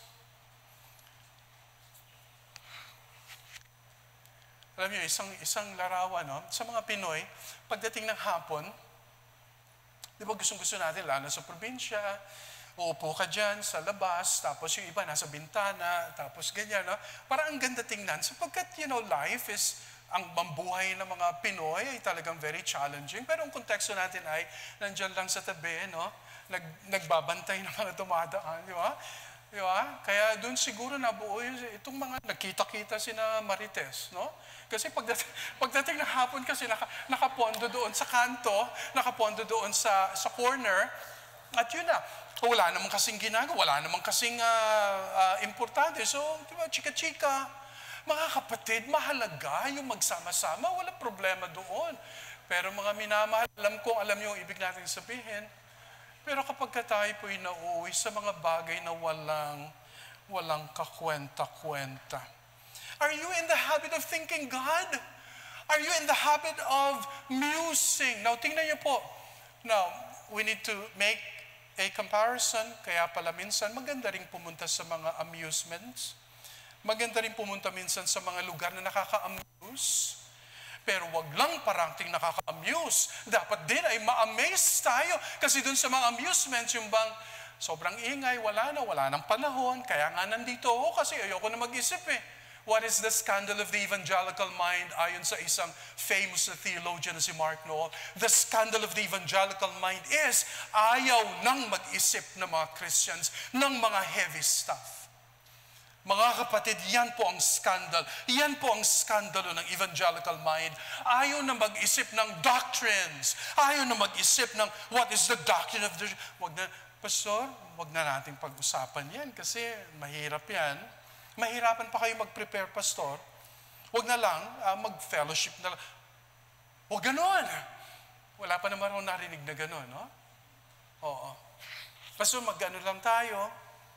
Alam niyo, isang, isang larawan, no? Sa mga Pinoy, pagdating ng hapon, di ba gustong-gusto natin, lalo sa probinsya, uupo ka dyan sa labas, tapos yung iba nasa bintana, tapos ganyan, no? Parang ang ganda tingnan. Sapagkat, you know, life is, ang mambuhay ng mga Pinoy ay talagang very challenging. Pero ang konteksto natin ay, nandyan lang sa tabi, no? Nag, nagbabantay ng mga dumadaan, di ba? Di ba? Kaya doon siguro nabuo itong mga nagkita-kita sina Marites, no? Kasi pagdating, pagdating ng hapon kasi naka, nakapondo doon sa kanto, nakapondo doon sa, sa corner, at yun na, wala namang kasing ginagawa, wala namang kasing uh, uh, importante. So, di ba, chika-chika. Mga kapatid, mahalaga yung magsama-sama, walang problema doon. Pero mga minamahal, alam kong alam niyo yung ibig natin sabihin. Pero kapag tayo po'y nauuwi sa mga bagay na walang, walang kakwenta-kwenta. Are you in the habit of thinking God? Are you in the habit of musing? Now, tingnan niyo po. Now, we need to make a comparison. Kaya pala minsan, maganda rin pumunta sa mga amusements. Maganda rin pumunta minsan sa mga lugar na nakaka-amuse. Pero wag lang parangting nakaka-amuse. Dapat din ay ma-amaze tayo. Kasi dun sa mga amusements, yung bang sobrang ingay, wala na, wala nang panahon. Kaya nga nandito ako kasi ayoko na mag-isip eh. What is the scandal of the evangelical mind? Ayon sa isang famous theologian na si Mark Noll, the scandal of the evangelical mind is ayaw nang mag-isip ng mga Christians ng mga heavy stuff. Mga kapatid, yan po ang scandal. Yan po ang skandalo ng evangelical mind. Ayaw na mag-isip ng doctrines. Ayaw na mag-isip ng what is the doctrine of the... Wag na, Pastor, wag na nating pag-usapan yan kasi mahirap yan. Mahirapan pa kayo mag-prepare, Pastor. Huwag na lang, uh, mag-fellowship na lang. Huwag ganon. Wala pa naman akong narinig na ganon, no? Oo. Pastor, mag-ano lang tayo.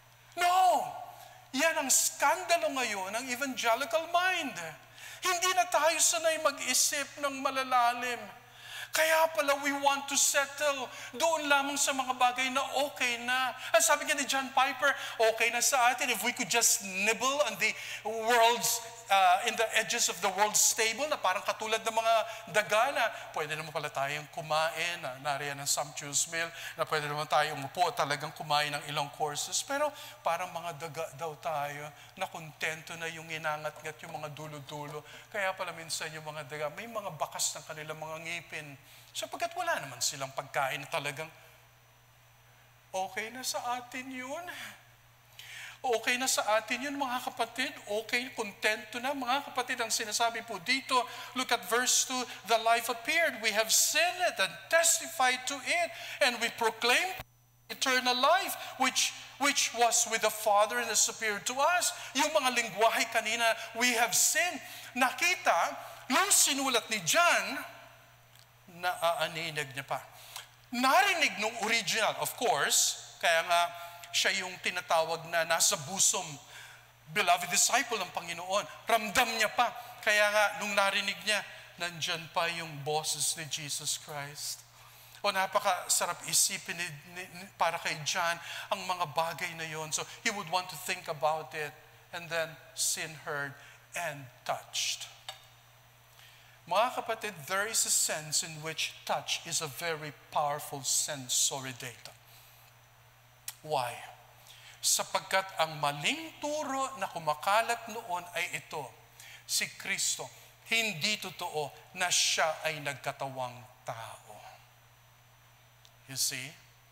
No! Yan ang skandalo ngayon ng evangelical mind. Hindi na tayo sanay mag-isip ng malalalim. Kaya pala we want to settle doon lamang sa mga bagay na okay na. Ang sabi nga ni John Piper, okay na sa atin if we could just nibble on the world's, uh, in the edges of the world's table na parang katulad ng mga daga na pwede naman pala tayong kumain, na nariyan ng sumptuous meal, na pwede naman tayong umupo talagang kumain ng ilang courses. Pero parang mga daga daw tayo na kontento na yung inangat-ngat yung mga dulo-dulo. Kaya pala minsan yung mga daga, may mga bakas ng kanilang mga ngipin. Sapagkat wala naman silang pagkain na talagang okay na sa atin yun. Okay na sa atin yun, mga kapatid. Okay, kontento na. Mga kapatid, ang sinasabi po dito, look at verse two, the life appeared. We have seen it and testified to it, and we proclaim eternal life, which which was with the Father and has appeared to us. Yung mga lingwahe kanina, we have seen. Nakita, nung sinulat ni John, naaaninag niya pa. Narinig nung original, of course, kaya nga siya yung tinatawag na nasa busom, beloved disciple ng Panginoon. Ramdam niya pa. Kaya nga, nung narinig niya, nandyan pa yung boses ni Jesus Christ. O napakasarap isipin ni, ni, para kay John ang mga bagay na yon. So he would want to think about it and then seen, heard, and touched. Mga kapatid, there is a sense in which touch is a very powerful sensory data. Why? Sapagkat ang maling turo na kumakalat noon ay ito, si Kristo, hindi totoo na siya ay nagkatawang tao. You see?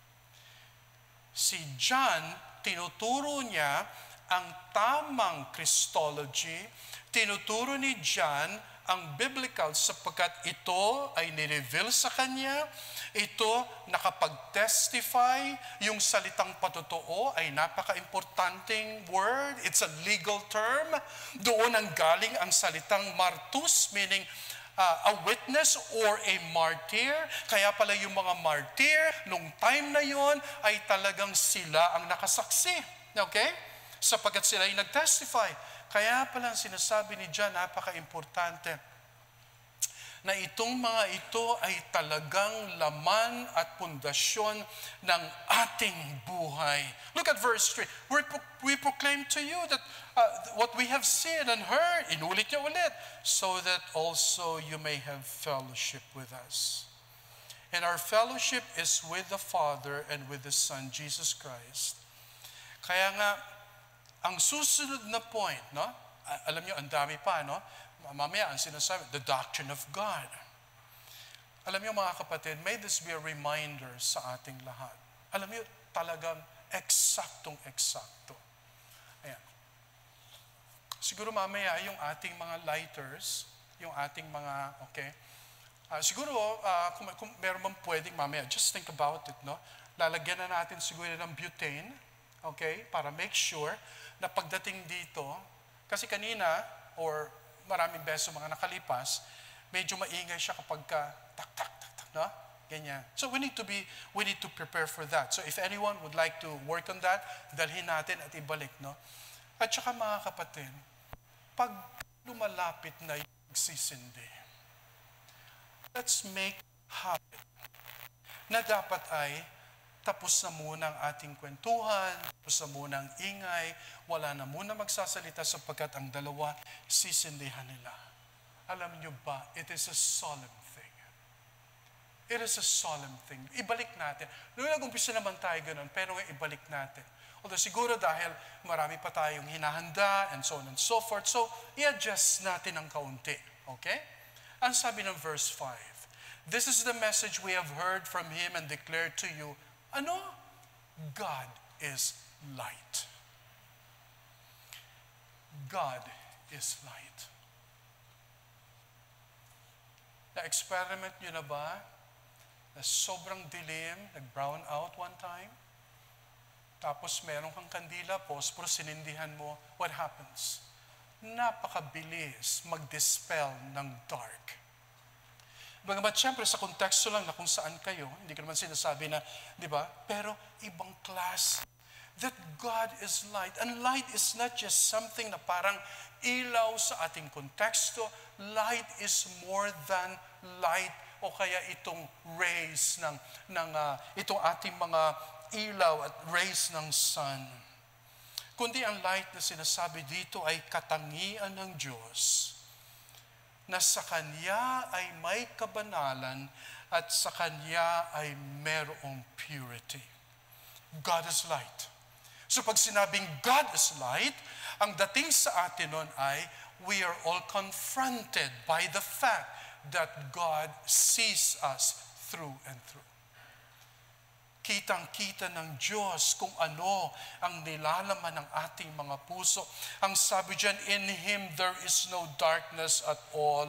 Si John, tinuturo niya ang tamang Christology, tinuturo ni John ang biblical sapagkat ito ay nireveal sa kanya, ito nakapag-testify, yung salitang patotoo ay napaka-importanting word, it's a legal term. Doon ang galing ang salitang martus, meaning Uh, a witness or a martyr. Kaya pala yung mga martyr, nung time na yon ay talagang sila ang nakasaksi. Okay? Sapagkat sila ay nag-testify. Kaya pala ang sinasabi ni John, napaka-importante, na itong mga ito ay talagang laman at pundasyon ng ating buhay. Look at verse three. We, we proclaim to you that uh, what we have seen and heard, inulit niya ulit, so that also you may have fellowship with us. And our fellowship is with the Father and with the Son, Jesus Christ. Kaya nga, ang susunod na point, no? Alam niyo, ang dami pa, no? Mamaya ang sinasabi, the doctrine of God. Alam niyo mga kapatid, may this be a reminder sa ating lahat. Alam niyo, talagang eksaktong-eksakto. Ayan. Siguro mamaya yung ating mga lighters, yung ating mga, okay, uh, siguro uh, kung, kung meron man pwedeng mamaya, just think about it, no? Lalagyan na natin siguro ng butane, okay, para make sure na pagdating dito, kasi kanina, or maraming beso mga nakalipas, medyo maingay siya kapag ka, tak, tak, tak, tak, no? Ganyan. So we need to be, we need to prepare for that. So if anyone would like to work on that, dalhin natin at ibalik, no? At saka mga kapatid, pag lumalapit na yung nagsisindi, let's make habit na dapat ay tapos na muna ang ating kwentuhan, tapos na muna ang ingay, wala na muna magsasalita sapagkat ang dalawa, sisindihan nila. Alam niyo ba, it is a solemn thing. It is a solemn thing. Ibalik natin. Noong nag-umpisa naman tayo ganun, pero ngayon ibalik natin. Although siguro dahil marami pa tayong hinahanda and so on and so forth, so i-adjust natin ang kaunti. Okay? Ang sabi ng verse five, this is the message we have heard from Him and declared to you. Ano? God is light. God is light. Na-experiment nyo na ba? Na sobrang dilim, nag-brown out one time? Tapos meron kang kandila, posporo, sinindihan mo, what happens? Napakabilis mag-dispel ng dark. Bagamat siyempre sa konteksto lang na kung saan kayo, hindi ko naman sinasabi na, di ba? Pero ibang class. That God is light. And light is not just something na parang ilaw sa ating konteksto. Light is more than light o kaya itong rays ng, ng uh, itong ating mga ilaw at rays ng sun. Kundi ang light na sinasabi dito ay katangian ng Diyos na sa Kanya ay may kabanalan at sa Kanya ay merong purity. God is light. So pag sinabing God is light, ang dating sa atin nun ay we are all confronted by the fact that God sees us through and through. kitang-kita ng Diyos kung ano ang nilalaman ng ating mga puso. Ang sabi dyan, in Him there is no darkness at all.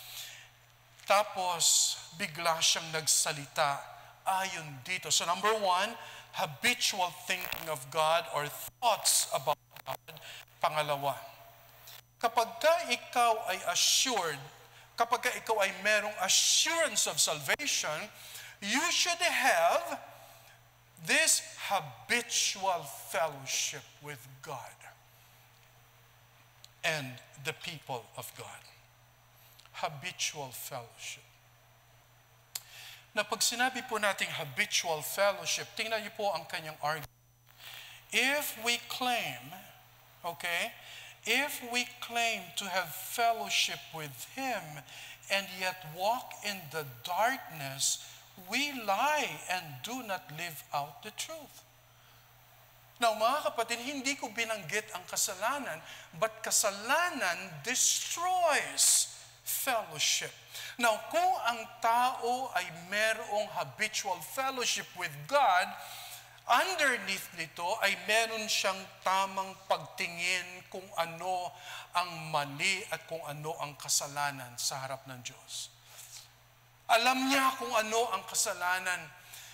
Tapos, bigla siyang nagsalita ayon dito. So number one, habitual thinking of God or thoughts about God. Pangalawa, kapag ka ikaw ay assured, kapag ka ikaw ay merong assurance of salvation, you should have this habitual fellowship with God and the people of God. Habitual fellowship. Na pag sinabi po nating habitual fellowship, tingnan niyo po ang kanyang argument. If we claim, okay, if we claim to have fellowship with Him and yet walk in the darkness, we lie and do not live out the truth. Now, mga kapatid, hindi ko binanggit ang kasalanan, but kasalanan destroys fellowship. Now, kung ang tao ay merong habitual fellowship with God, underneath nito ay meron siyang tamang pagtingin kung ano ang mali at kung ano ang kasalanan sa harap ng Diyos. Alam niya kung ano ang kasalanan.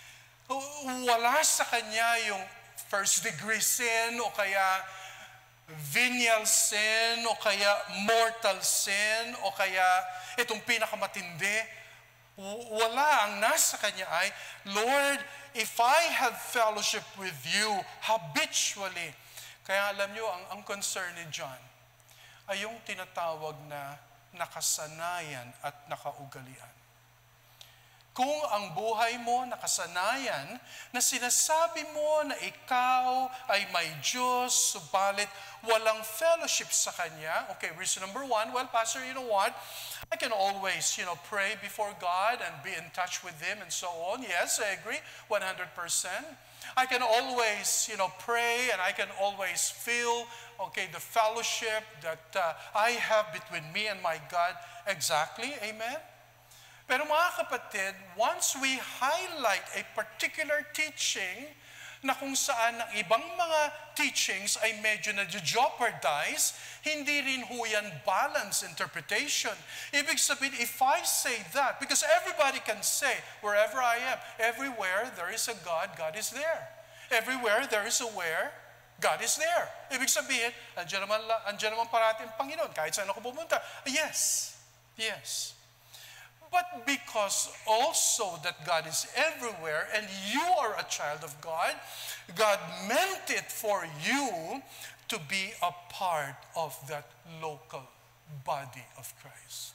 Wala sa kanya yung first degree sin o kaya venial sin o kaya mortal sin o kaya itong pinakamatindi. Wala. Ang nasa kanya ay, Lord, if I have fellowship with you habitually. Kaya alam niyo, ang, ang concern ni John ay yung tinatawag na nakasanayan at nakaugalian. Kung ang buhay mo nakasanayan na sinasabi mo na ikaw ay may Diyos, subalit walang fellowship sa Kanya. Okay, reason number one, well, Pastor, you know what? I can always, you know, pray before God and be in touch with Him and so on. Yes, I agree, one hundred percent. I can always, you know, pray and I can always feel, okay, the fellowship that uh, I have between me and my God. Exactly, amen? Pero mga kapatid, once we highlight a particular teaching na kung saan ang ibang mga teachings ay medyo na-jeopardize, hindi rin ho yan balanced interpretation. Ibig sabihin, if I say that, because everybody can say, wherever I am, everywhere there is a God, God is there. Everywhere there is a where, God is there. Ibig sabihin, andyan naman, andyan naman parati ang Panginoon, kahit saan ako pumunta. Yes, yes. But because also that God is everywhere and you are a child of God, God meant it for you to be a part of that local body of Christ.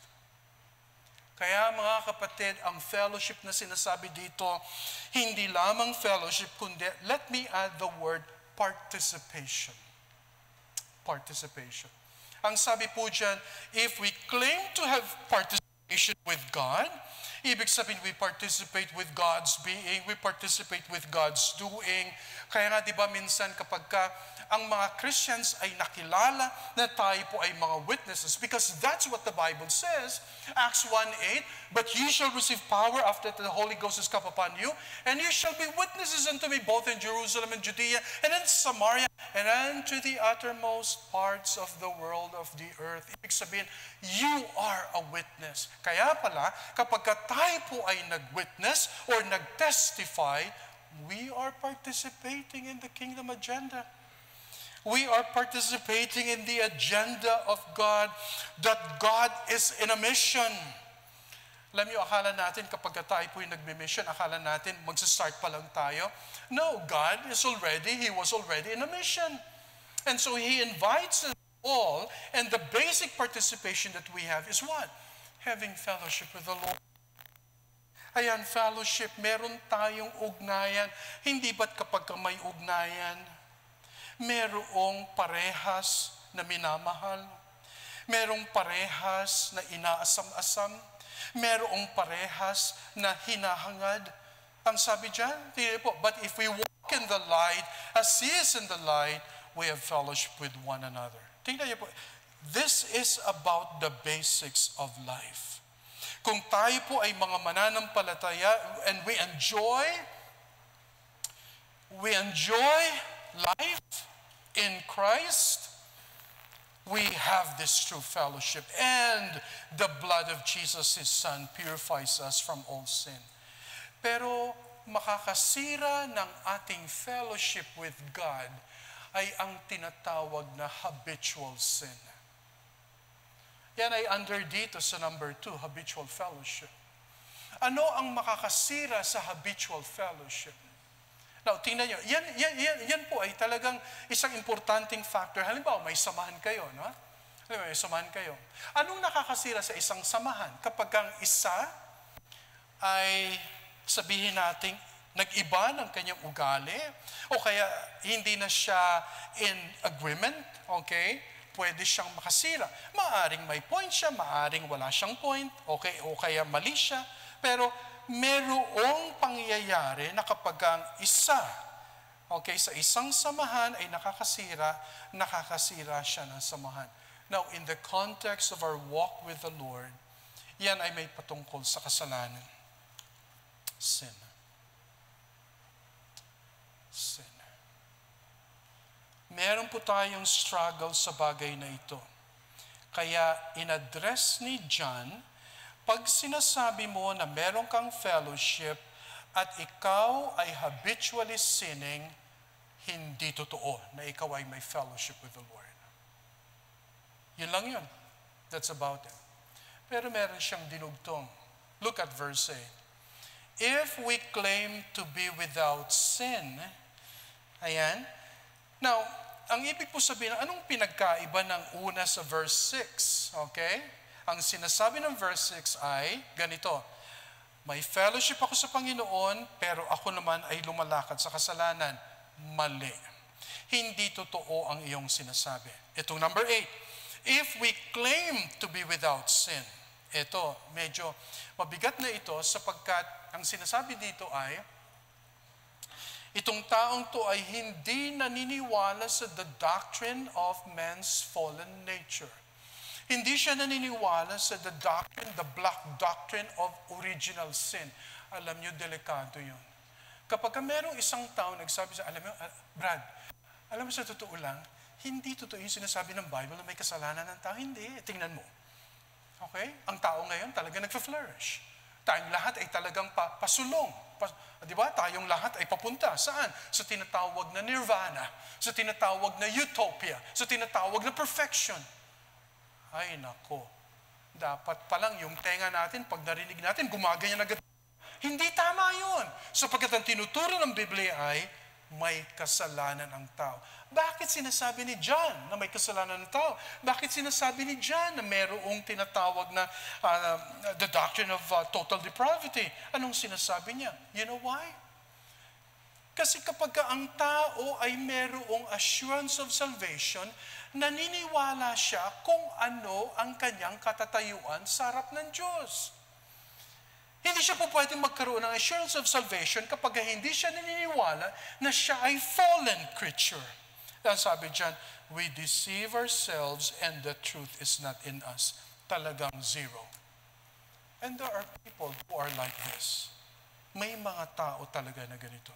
Kaya mga kapatid, ang fellowship na sinasabi dito, hindi lamang fellowship, kundi, let me add the word participation. Participation. Ang sabi po dyan, if we claim to have participation with God, ibig sabihin we participate with God's being, we participate with God's doing. Kaya nga di ba minsan kapag ka ang mga Christians ay nakilala na tayo po ay mga witnesses, because that's what the Bible says. Acts one eight, but you shall receive power after the Holy Ghost is come upon you, and you shall be witnesses unto me both in Jerusalem and Judea, and in Samaria, and unto the uttermost parts of the world of the earth. Ibig sabihin, you are a witness. Kaya pala, kapag ka tayo po ay nag-witness or nag-testify, we are participating in the kingdom agenda. We are participating in the agenda of God, that God is in a mission. Alam niyo, akala natin kapag tayo po yung nagme-mission, akala natin magsa-start pa lang tayo. No, God is already, He was already in a mission. And so He invites us all, and the basic participation that we have is what? Having fellowship with the Lord. Ayan, fellowship, meron tayong ugnayan. Hindi ba't kapag may ugnayan, merong parehas na minamahal, merong parehas na inaasam-asam, merong parehas na hinahangad. Ang sabi dyan, po, but if we walk in the light, as He is in the light, we have fellowship with one another. Tingnan niyo po, this is about the basics of life. Kung tayo po ay mga mananampalataya and we enjoy we enjoy life in Christ, we have this true fellowship. And the blood of Jesus, His Son, purifies us from all sin. Pero makakasira ng ating fellowship with God ay ang tinatawag na habitual sin. Yan ay under dito sa number two, habitual fellowship. Ano ang makakasira sa habitual fellowship? Now, tingnan nyo, yan, yan, yan, yan po ay talagang isang importanting factor. Halimbawa, may samahan kayo, no? Halimbawa, may samahan kayo. Anong nakakasira sa isang samahan? Kapag ang isa ay sabihin natin, nag-iba ng kanyang ugali, o kaya hindi na siya in agreement, okay? Pwede siyang makasira. Maaring may point siya, maaring wala siyang point, okay? O kaya mali siya. Pero merong pangyayari na kapag ang isa, okay, sa isang samahan ay nakakasira, nakakasira siya ng samahan. Now, in the context of our walk with the Lord, yan ay may patungkol sa kasalanan. Sin. Sin. Meron po tayong struggle sa bagay na ito. Kaya in-address ni John, pag sinasabi mo na meron kang fellowship at ikaw ay habitually sinning, hindi totoo na ikaw ay may fellowship with the Lord. Yun lang yun. That's about it. Pero meron siyang dinugtong. Look at verse eight. If we claim to be without sin, ayan. Now, ang ibig po sabihin, anong pinagkaiba ng una sa verse six? Okay? Ang sinasabi ng verse six ay ganito, may fellowship ako sa Panginoon, pero ako naman ay lumalakad sa kasalanan. Mali. Hindi totoo ang iyong sinasabi. Itong number eight, if we claim to be without sin, ito, medyo mabigat na ito sapagkat ang sinasabi dito ay, itong taong to ay hindi naniniwala sa the doctrine of man's fallen nature. Hindi siya naniniwala sa the doctrine, the black doctrine of original sin. Alam niyo, delikado yun. Kapag merong isang tao nagsabi sa, alam mo, uh, Brad, alam mo sa totoo lang, hindi totoo yung sinasabi ng Bible na may kasalanan ng tao. Hindi. Tingnan mo. Okay? Ang tao ngayon talaga nagfa-flourish. Tayong lahat ay talagang pa, pasulong. Pas, di ba? Tayong lahat ay papunta. Saan? Sa tinatawag na nirvana. Sa tinatawag na utopia. Sa tinatawag na perfection. Ay, nako. Dapat palang yung tenga natin, pag narinig natin, gumaganyan agad. Hindi tama yun. Sapagkat ang tinuturo ng Biblia ay may kasalanan ang tao. Bakit sinasabi ni John na may kasalanan ng tao? Bakit sinasabi ni John na mayroong tinatawag na uh, the doctrine of uh, total depravity? Anong sinasabi niya? You know why? Kasi kapag ang tao ay mayroong assurance of salvation, naniniwala siya kung ano ang kanyang katatayuan sa harap ng Diyos. Hindi siya po pwedeng magkaroon ng assurance of salvation kapag hindi siya naniniwala na siya ay fallen creature. Ang sabi dyan, we deceive ourselves and the truth is not in us. Talagang zero. And there are people who are like this. May mga tao talaga na ganito.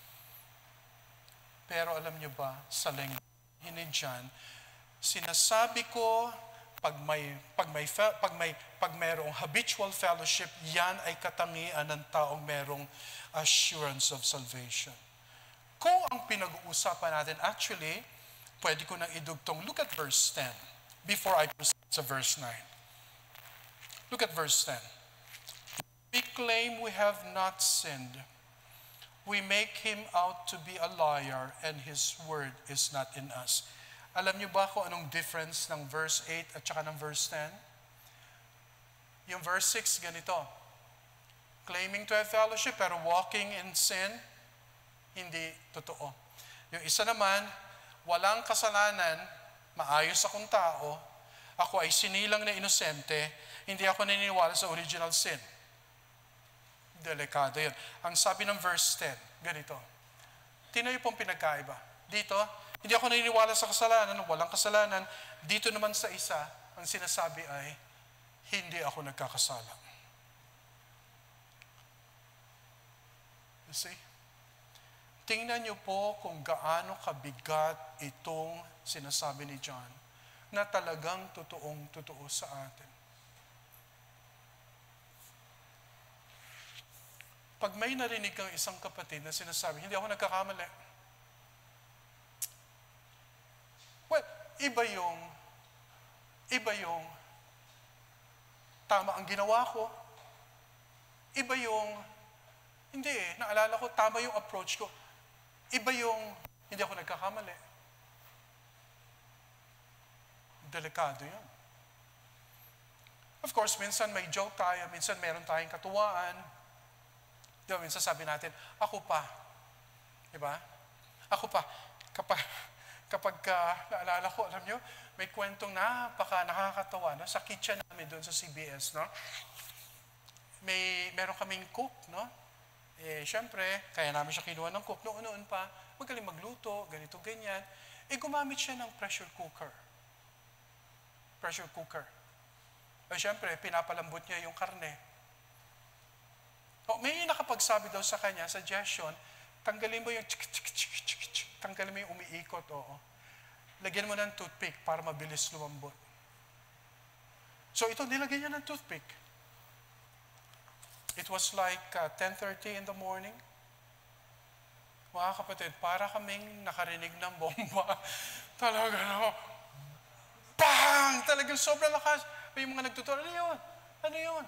Pero alam niyo ba, sa lengguwahe ni John, sinasabi ko, pag may, pag may, pag may, pag mayroong habitual fellowship, yan ay katangian ng taong mayroong assurance of salvation. Kung ang pinag-uusapan natin, actually, pwede ko nang idugtong. Look at verse ten before I proceed sa verse nine. Look at verse ten. We claim we have not sinned. We make him out to be a liar and his word is not in us. Alam niyo ba kung anong difference ng verse eight at saka ng verse ten? Yung verse six, ganito. Claiming to have fellowship pero walking in sin, hindi totoo. Yung isa naman, walang kasalanan, maayos akong tao, ako ay sinilang na inosente, hindi ako naniniwala sa original sin. Delikado yun. Ang sabi ng verse ten, ganito. Tingnan niyo pong pinagkaiba. Dito, hindi ako naniniwala sa kasalanan, walang kasalanan. Dito naman sa isa, ang sinasabi ay, hindi ako nagkakasala. You see? Tingnan niyo po kung gaano kabigat itong sinasabi ni John na talagang totoong totoo sa atin. Pag may narinig kang isang kapatid na sinasabi, hindi ako nagkakamali. Well, iba yung, iba yung tama ang ginawa ko. Iba yung, hindi eh, naalala ko, tama yung approach ko. Iba yung, hindi ako nagkakamali. Delikado yun. Of course, minsan may joke tayo, minsan meron tayong katuwaan. Diba, minsan sabi natin, ako pa. Diba? Ako pa. Kapag, kapag uh, naalala ko, alam nyo, may kwentong napaka nakakatawa, no? Sa kitchen namin doon sa C B S, no? May, meron kaming cook, no? Eh, syempre, kaya namin siya kinuha ng cook. Noon-noon pa, magaling magluto, ganito, ganyan. Eh, gumamit siya ng pressure cooker. Pressure cooker. Eh, syempre, pinapalambot niya yung karne. Oh, may nakapagsabi daw sa kanya, suggestion, tanggalin mo yung tsk, tsk, tsk, tsk, tsk, tanggalin mo yung umiikot, oo. Lagyan mo ng toothpick para mabilis lumambot. So, ito, nilagyan niya ng toothpick. It was like uh, ten thirty in the morning. Mga kapatid, para kaming nakarinig ng bomba. Talaga, no? Bang! Talagang sobrang lakas. May mga nagtuturo, ano yun? Ano yun?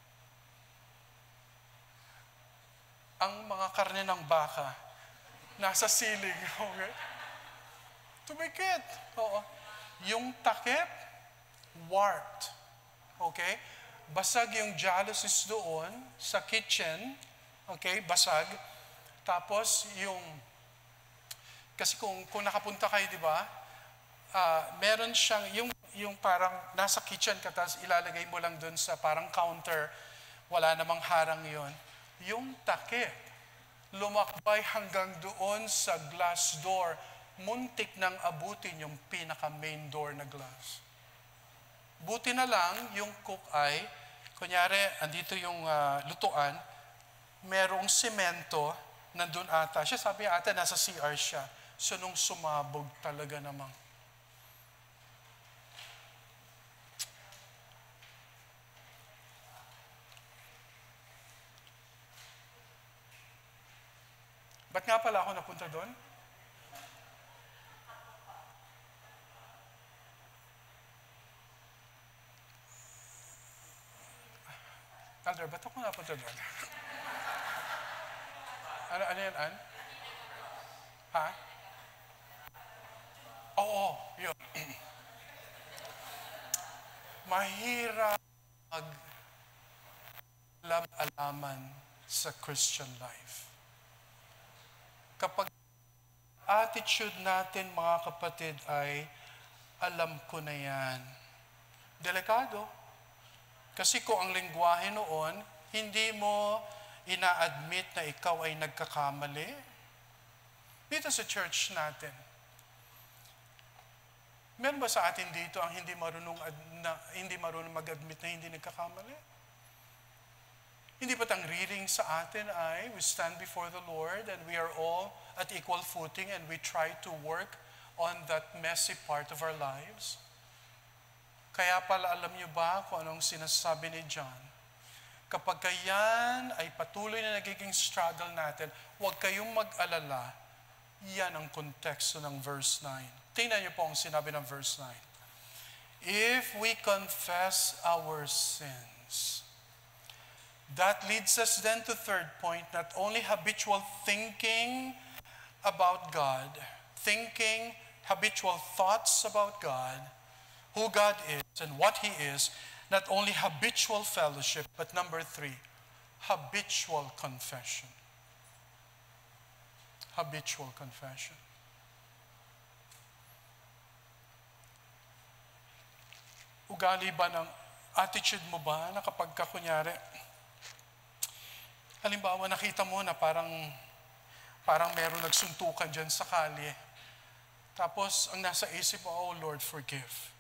Ang mga karne ng baka, nasa ceiling. Okay? Tumikit. Oo. Yung takip, warped. Okay? Basag yung jalousies doon sa kitchen. Okay? Basag. Tapos yung, kasi kung, kung nakapunta kayo, di ba, uh, meron siyang, yung, yung parang nasa kitchen ka, tapos ilalagay mo lang doon sa parang counter, wala namang harang yon. Yung takip, lumakbay hanggang doon sa glass door, muntik nang abutin yung pinaka-main door na glass. Buti na lang, yung cook ay, kunyari, andito yung uh, lutuan, merong semento, nandun ata. Siya sabi ata, nasa C R siya. So, nung sumabog talaga namang. Ba't nga pala ako napunta doon? Elder, ba't ako napunta doon? ano, ano yan, Ann? Ha? Oo, yun. Mahirap mag-alam-alaman sa Christian life. Kapag attitude natin, mga kapatid, ay alam ko na yan. Delikado. Kasi kung ang lengguwahe noon, hindi mo ina-admit na ikaw ay nagkakamali. Dito sa church natin, meron ba sa atin dito ang hindi marunong, na, hindi marunong mag-admit na hindi nagkakamali? Hindi ba't ang reading sa atin ay we stand before the Lord and we are all at equal footing and we try to work on that messy part of our lives? Kaya pala alam niyo ba kung anong sinasabi ni John? Kapag yan ay patuloy na nagiging struggle natin, huwag kayong mag-alala. Yan ang konteksto ng verse nine. Tingnan niyo po ang sinabi ng verse nine. If we confess our sins, that leads us then to third point, not only habitual thinking about God, thinking, habitual thoughts about God, who God is and what He is, not only habitual fellowship, but number three, habitual confession. Habitual confession. Ugali ba ng attitude mo ba na kapag ka kunyari, halimbawa nakita mo na parang parang meron nagsuntukan dyan sa kalye. Tapos ang nasa isip mo, oh Lord, forgive.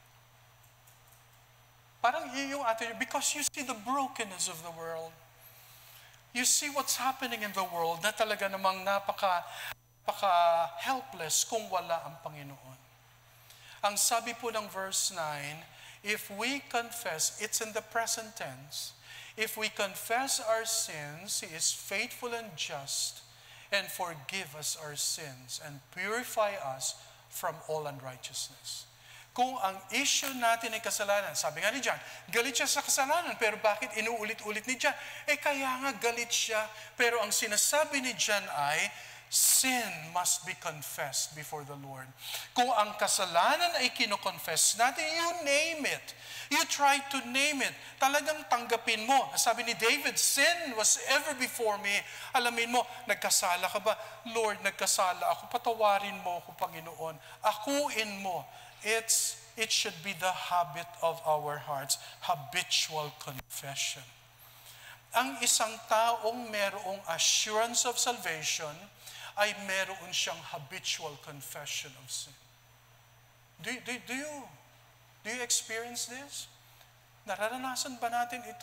Parang yun yung attitude, because you see the brokenness of the world. You see what's happening in the world na talaga namang napaka napaka-helpless kung wala ang Panginoon. Ang sabi po ng verse nine, if we confess, it's in the present tense, if we confess our sins, He is faithful and just and forgive us our sins and purify us from all unrighteousness. Kung ang issue natin ay kasalanan, sabi nga ni John, galit siya sa kasalanan, pero bakit inuulit-ulit ni John? Eh kaya nga galit siya, pero ang sinasabi ni John ay, sin must be confessed before the Lord. Kung ang kasalanan ay kino-confess natin, you name it. You try to name it. Talagang tanggapin mo. Sabi ni David, sin was ever before me. Alamin mo, nagkasala ka ba? Lord, nagkasala ako. Patawarin mo ako, Panginoon. Akuin mo. It's, it should be the habit of our hearts. Habitual confession. Ang isang taong merong assurance of salvation ay meron siyang habitual confession of sin. Do, do, do you do you experience this? Nararanasan ba natin ito?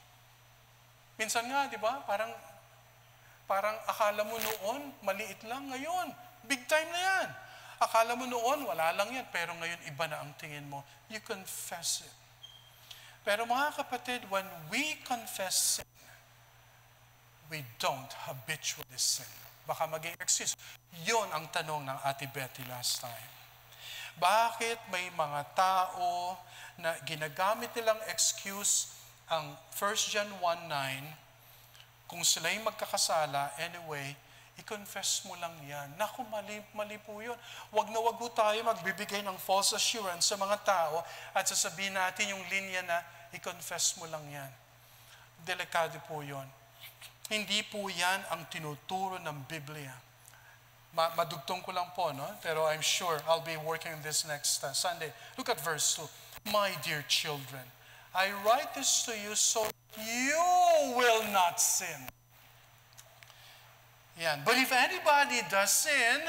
Minsan nga, di ba? Parang parang akala mo noon maliit lang, ngayon big time na yan. Akala mo noon wala lang yan, pero ngayon iba na ang tingin mo. You confess it. Pero mga kapatid, when we confess sin, we don't habitually sin. Baka maging excuse. Yun ang tanong ng Ate Betty last time. Bakit may mga tao na ginagamit nilang excuse ang First John one nine, kung sila'y magkakasala, anyway, i-confess mo lang yan. Naku, mali, mali po yun. Wag na wag po tayo magbibigay ng false assurance sa mga tao at sasabihin natin yung linya na i-confess mo lang yan. Delikado po yun. Hindi po yan ang tinuturo ng Biblia. Ma- madugtong ko lang po, no? Pero I'm sure I'll be working on this next uh, Sunday. Look at verse two. My dear children, I write this to you so you will not sin. Yan. But if anybody does sin,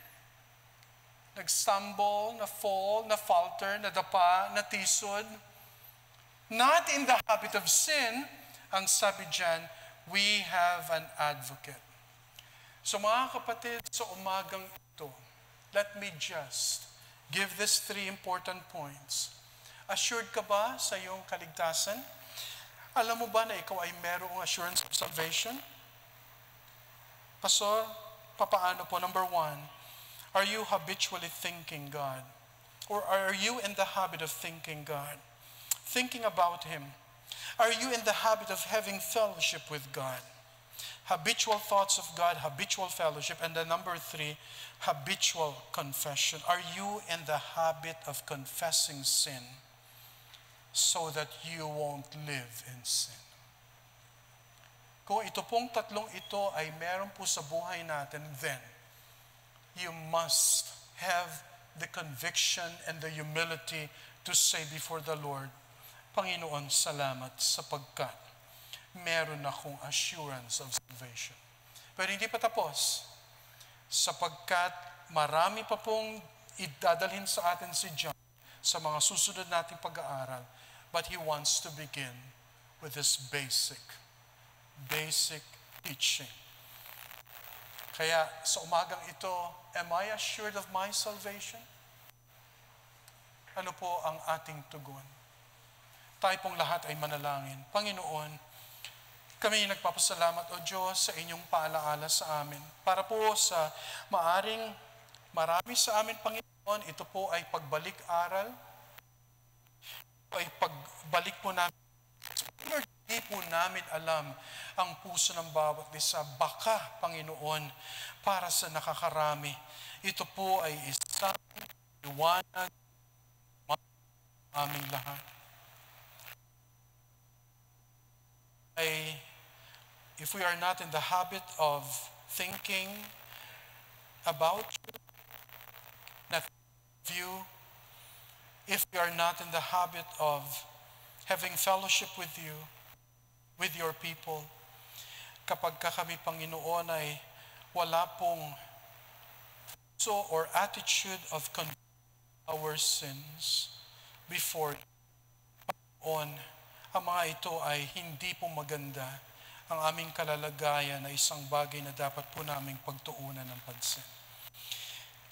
nagstumble, na-fall, na-falter, nadapa, natisod, not in the habit of sin, ang sabi dyan, we have an advocate. So mga kapatid, sa umagang ito, let me just give these three important points. Assured ka ba sa iyong kaligtasan? Alam mo ba na ikaw ay merong assurance of salvation? Pastor, papaano po? Number one, are you habitually thinking God? Or are you in the habit of thinking God? Thinking about Him. Are you in the habit of having fellowship with God? Habitual thoughts of God, habitual fellowship. And then number three, habitual confession. Are you in the habit of confessing sin so that you won't live in sin? Kung ito pong tatlong ito ay meron po sa buhay natin, then you must have the conviction and the humility to say before the Lord, Panginoon, salamat sapagkat meron akong assurance of salvation. Pero hindi pa tapos. Sapagkat marami pa pong idadalhin sa atin si John sa mga susunod nating pag-aaral. But he wants to begin with this basic, basic teaching. Kaya sa umagang ito, am I assured of my salvation? Ano po ang ating tugon? Tayo pong lahat ay manalangin. Panginoon, kami nagpapasalamat, O Diyos, sa inyong paalaala sa amin. Para po sa maaring marami sa amin, Panginoon, ito po ay pagbalik-aral. Ito ay pagbalik po namin. Lord, hindi po namin alam ang puso ng bawat isa. Baka, Panginoon, para sa nakakarami, ito po ay isang liwanag aming lahat. Ay, if we are not in the habit of thinking about you, not you, if we are not in the habit of having fellowship with you, with your people, kapag ka kami, Panginoon, ay wala pong so or attitude of confessing our sins before you, Panginoon, ang mga ito ay hindi po maganda. Ang aming kalalagayan ay isang bagay na dapat po naming pagtuunan ng pansin.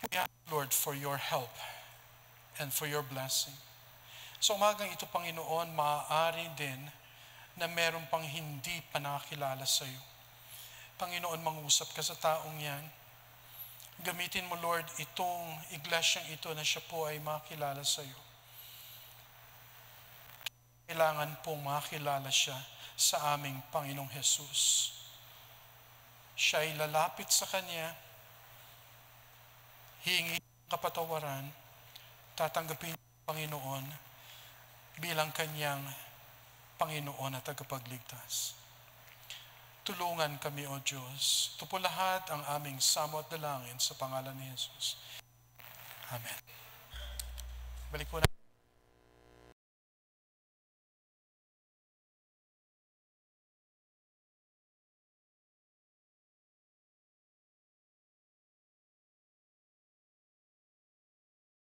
We ask, Lord, for your help and for your blessing. Sa umagang ito, Panginoon, maaari din na meron pang hindi pa nakakilala sa iyo. Panginoon, mangusap ka sa taong yan. Gamitin mo, Lord, itong iglesyang ito na siya po ay makilala sa iyo. Kailangan pong makilala siya sa aming Panginoong Jesus. Siya ay lalapit sa Kanya, hihingi ng kapatawaran, tatanggapin ng Panginoon bilang Kanyang Panginoon at tagapagligtas. Tulungan kami, O Diyos. Ito po lahat ang aming samo at dalangin sa pangalan ni Jesus. Amen. Balik po na.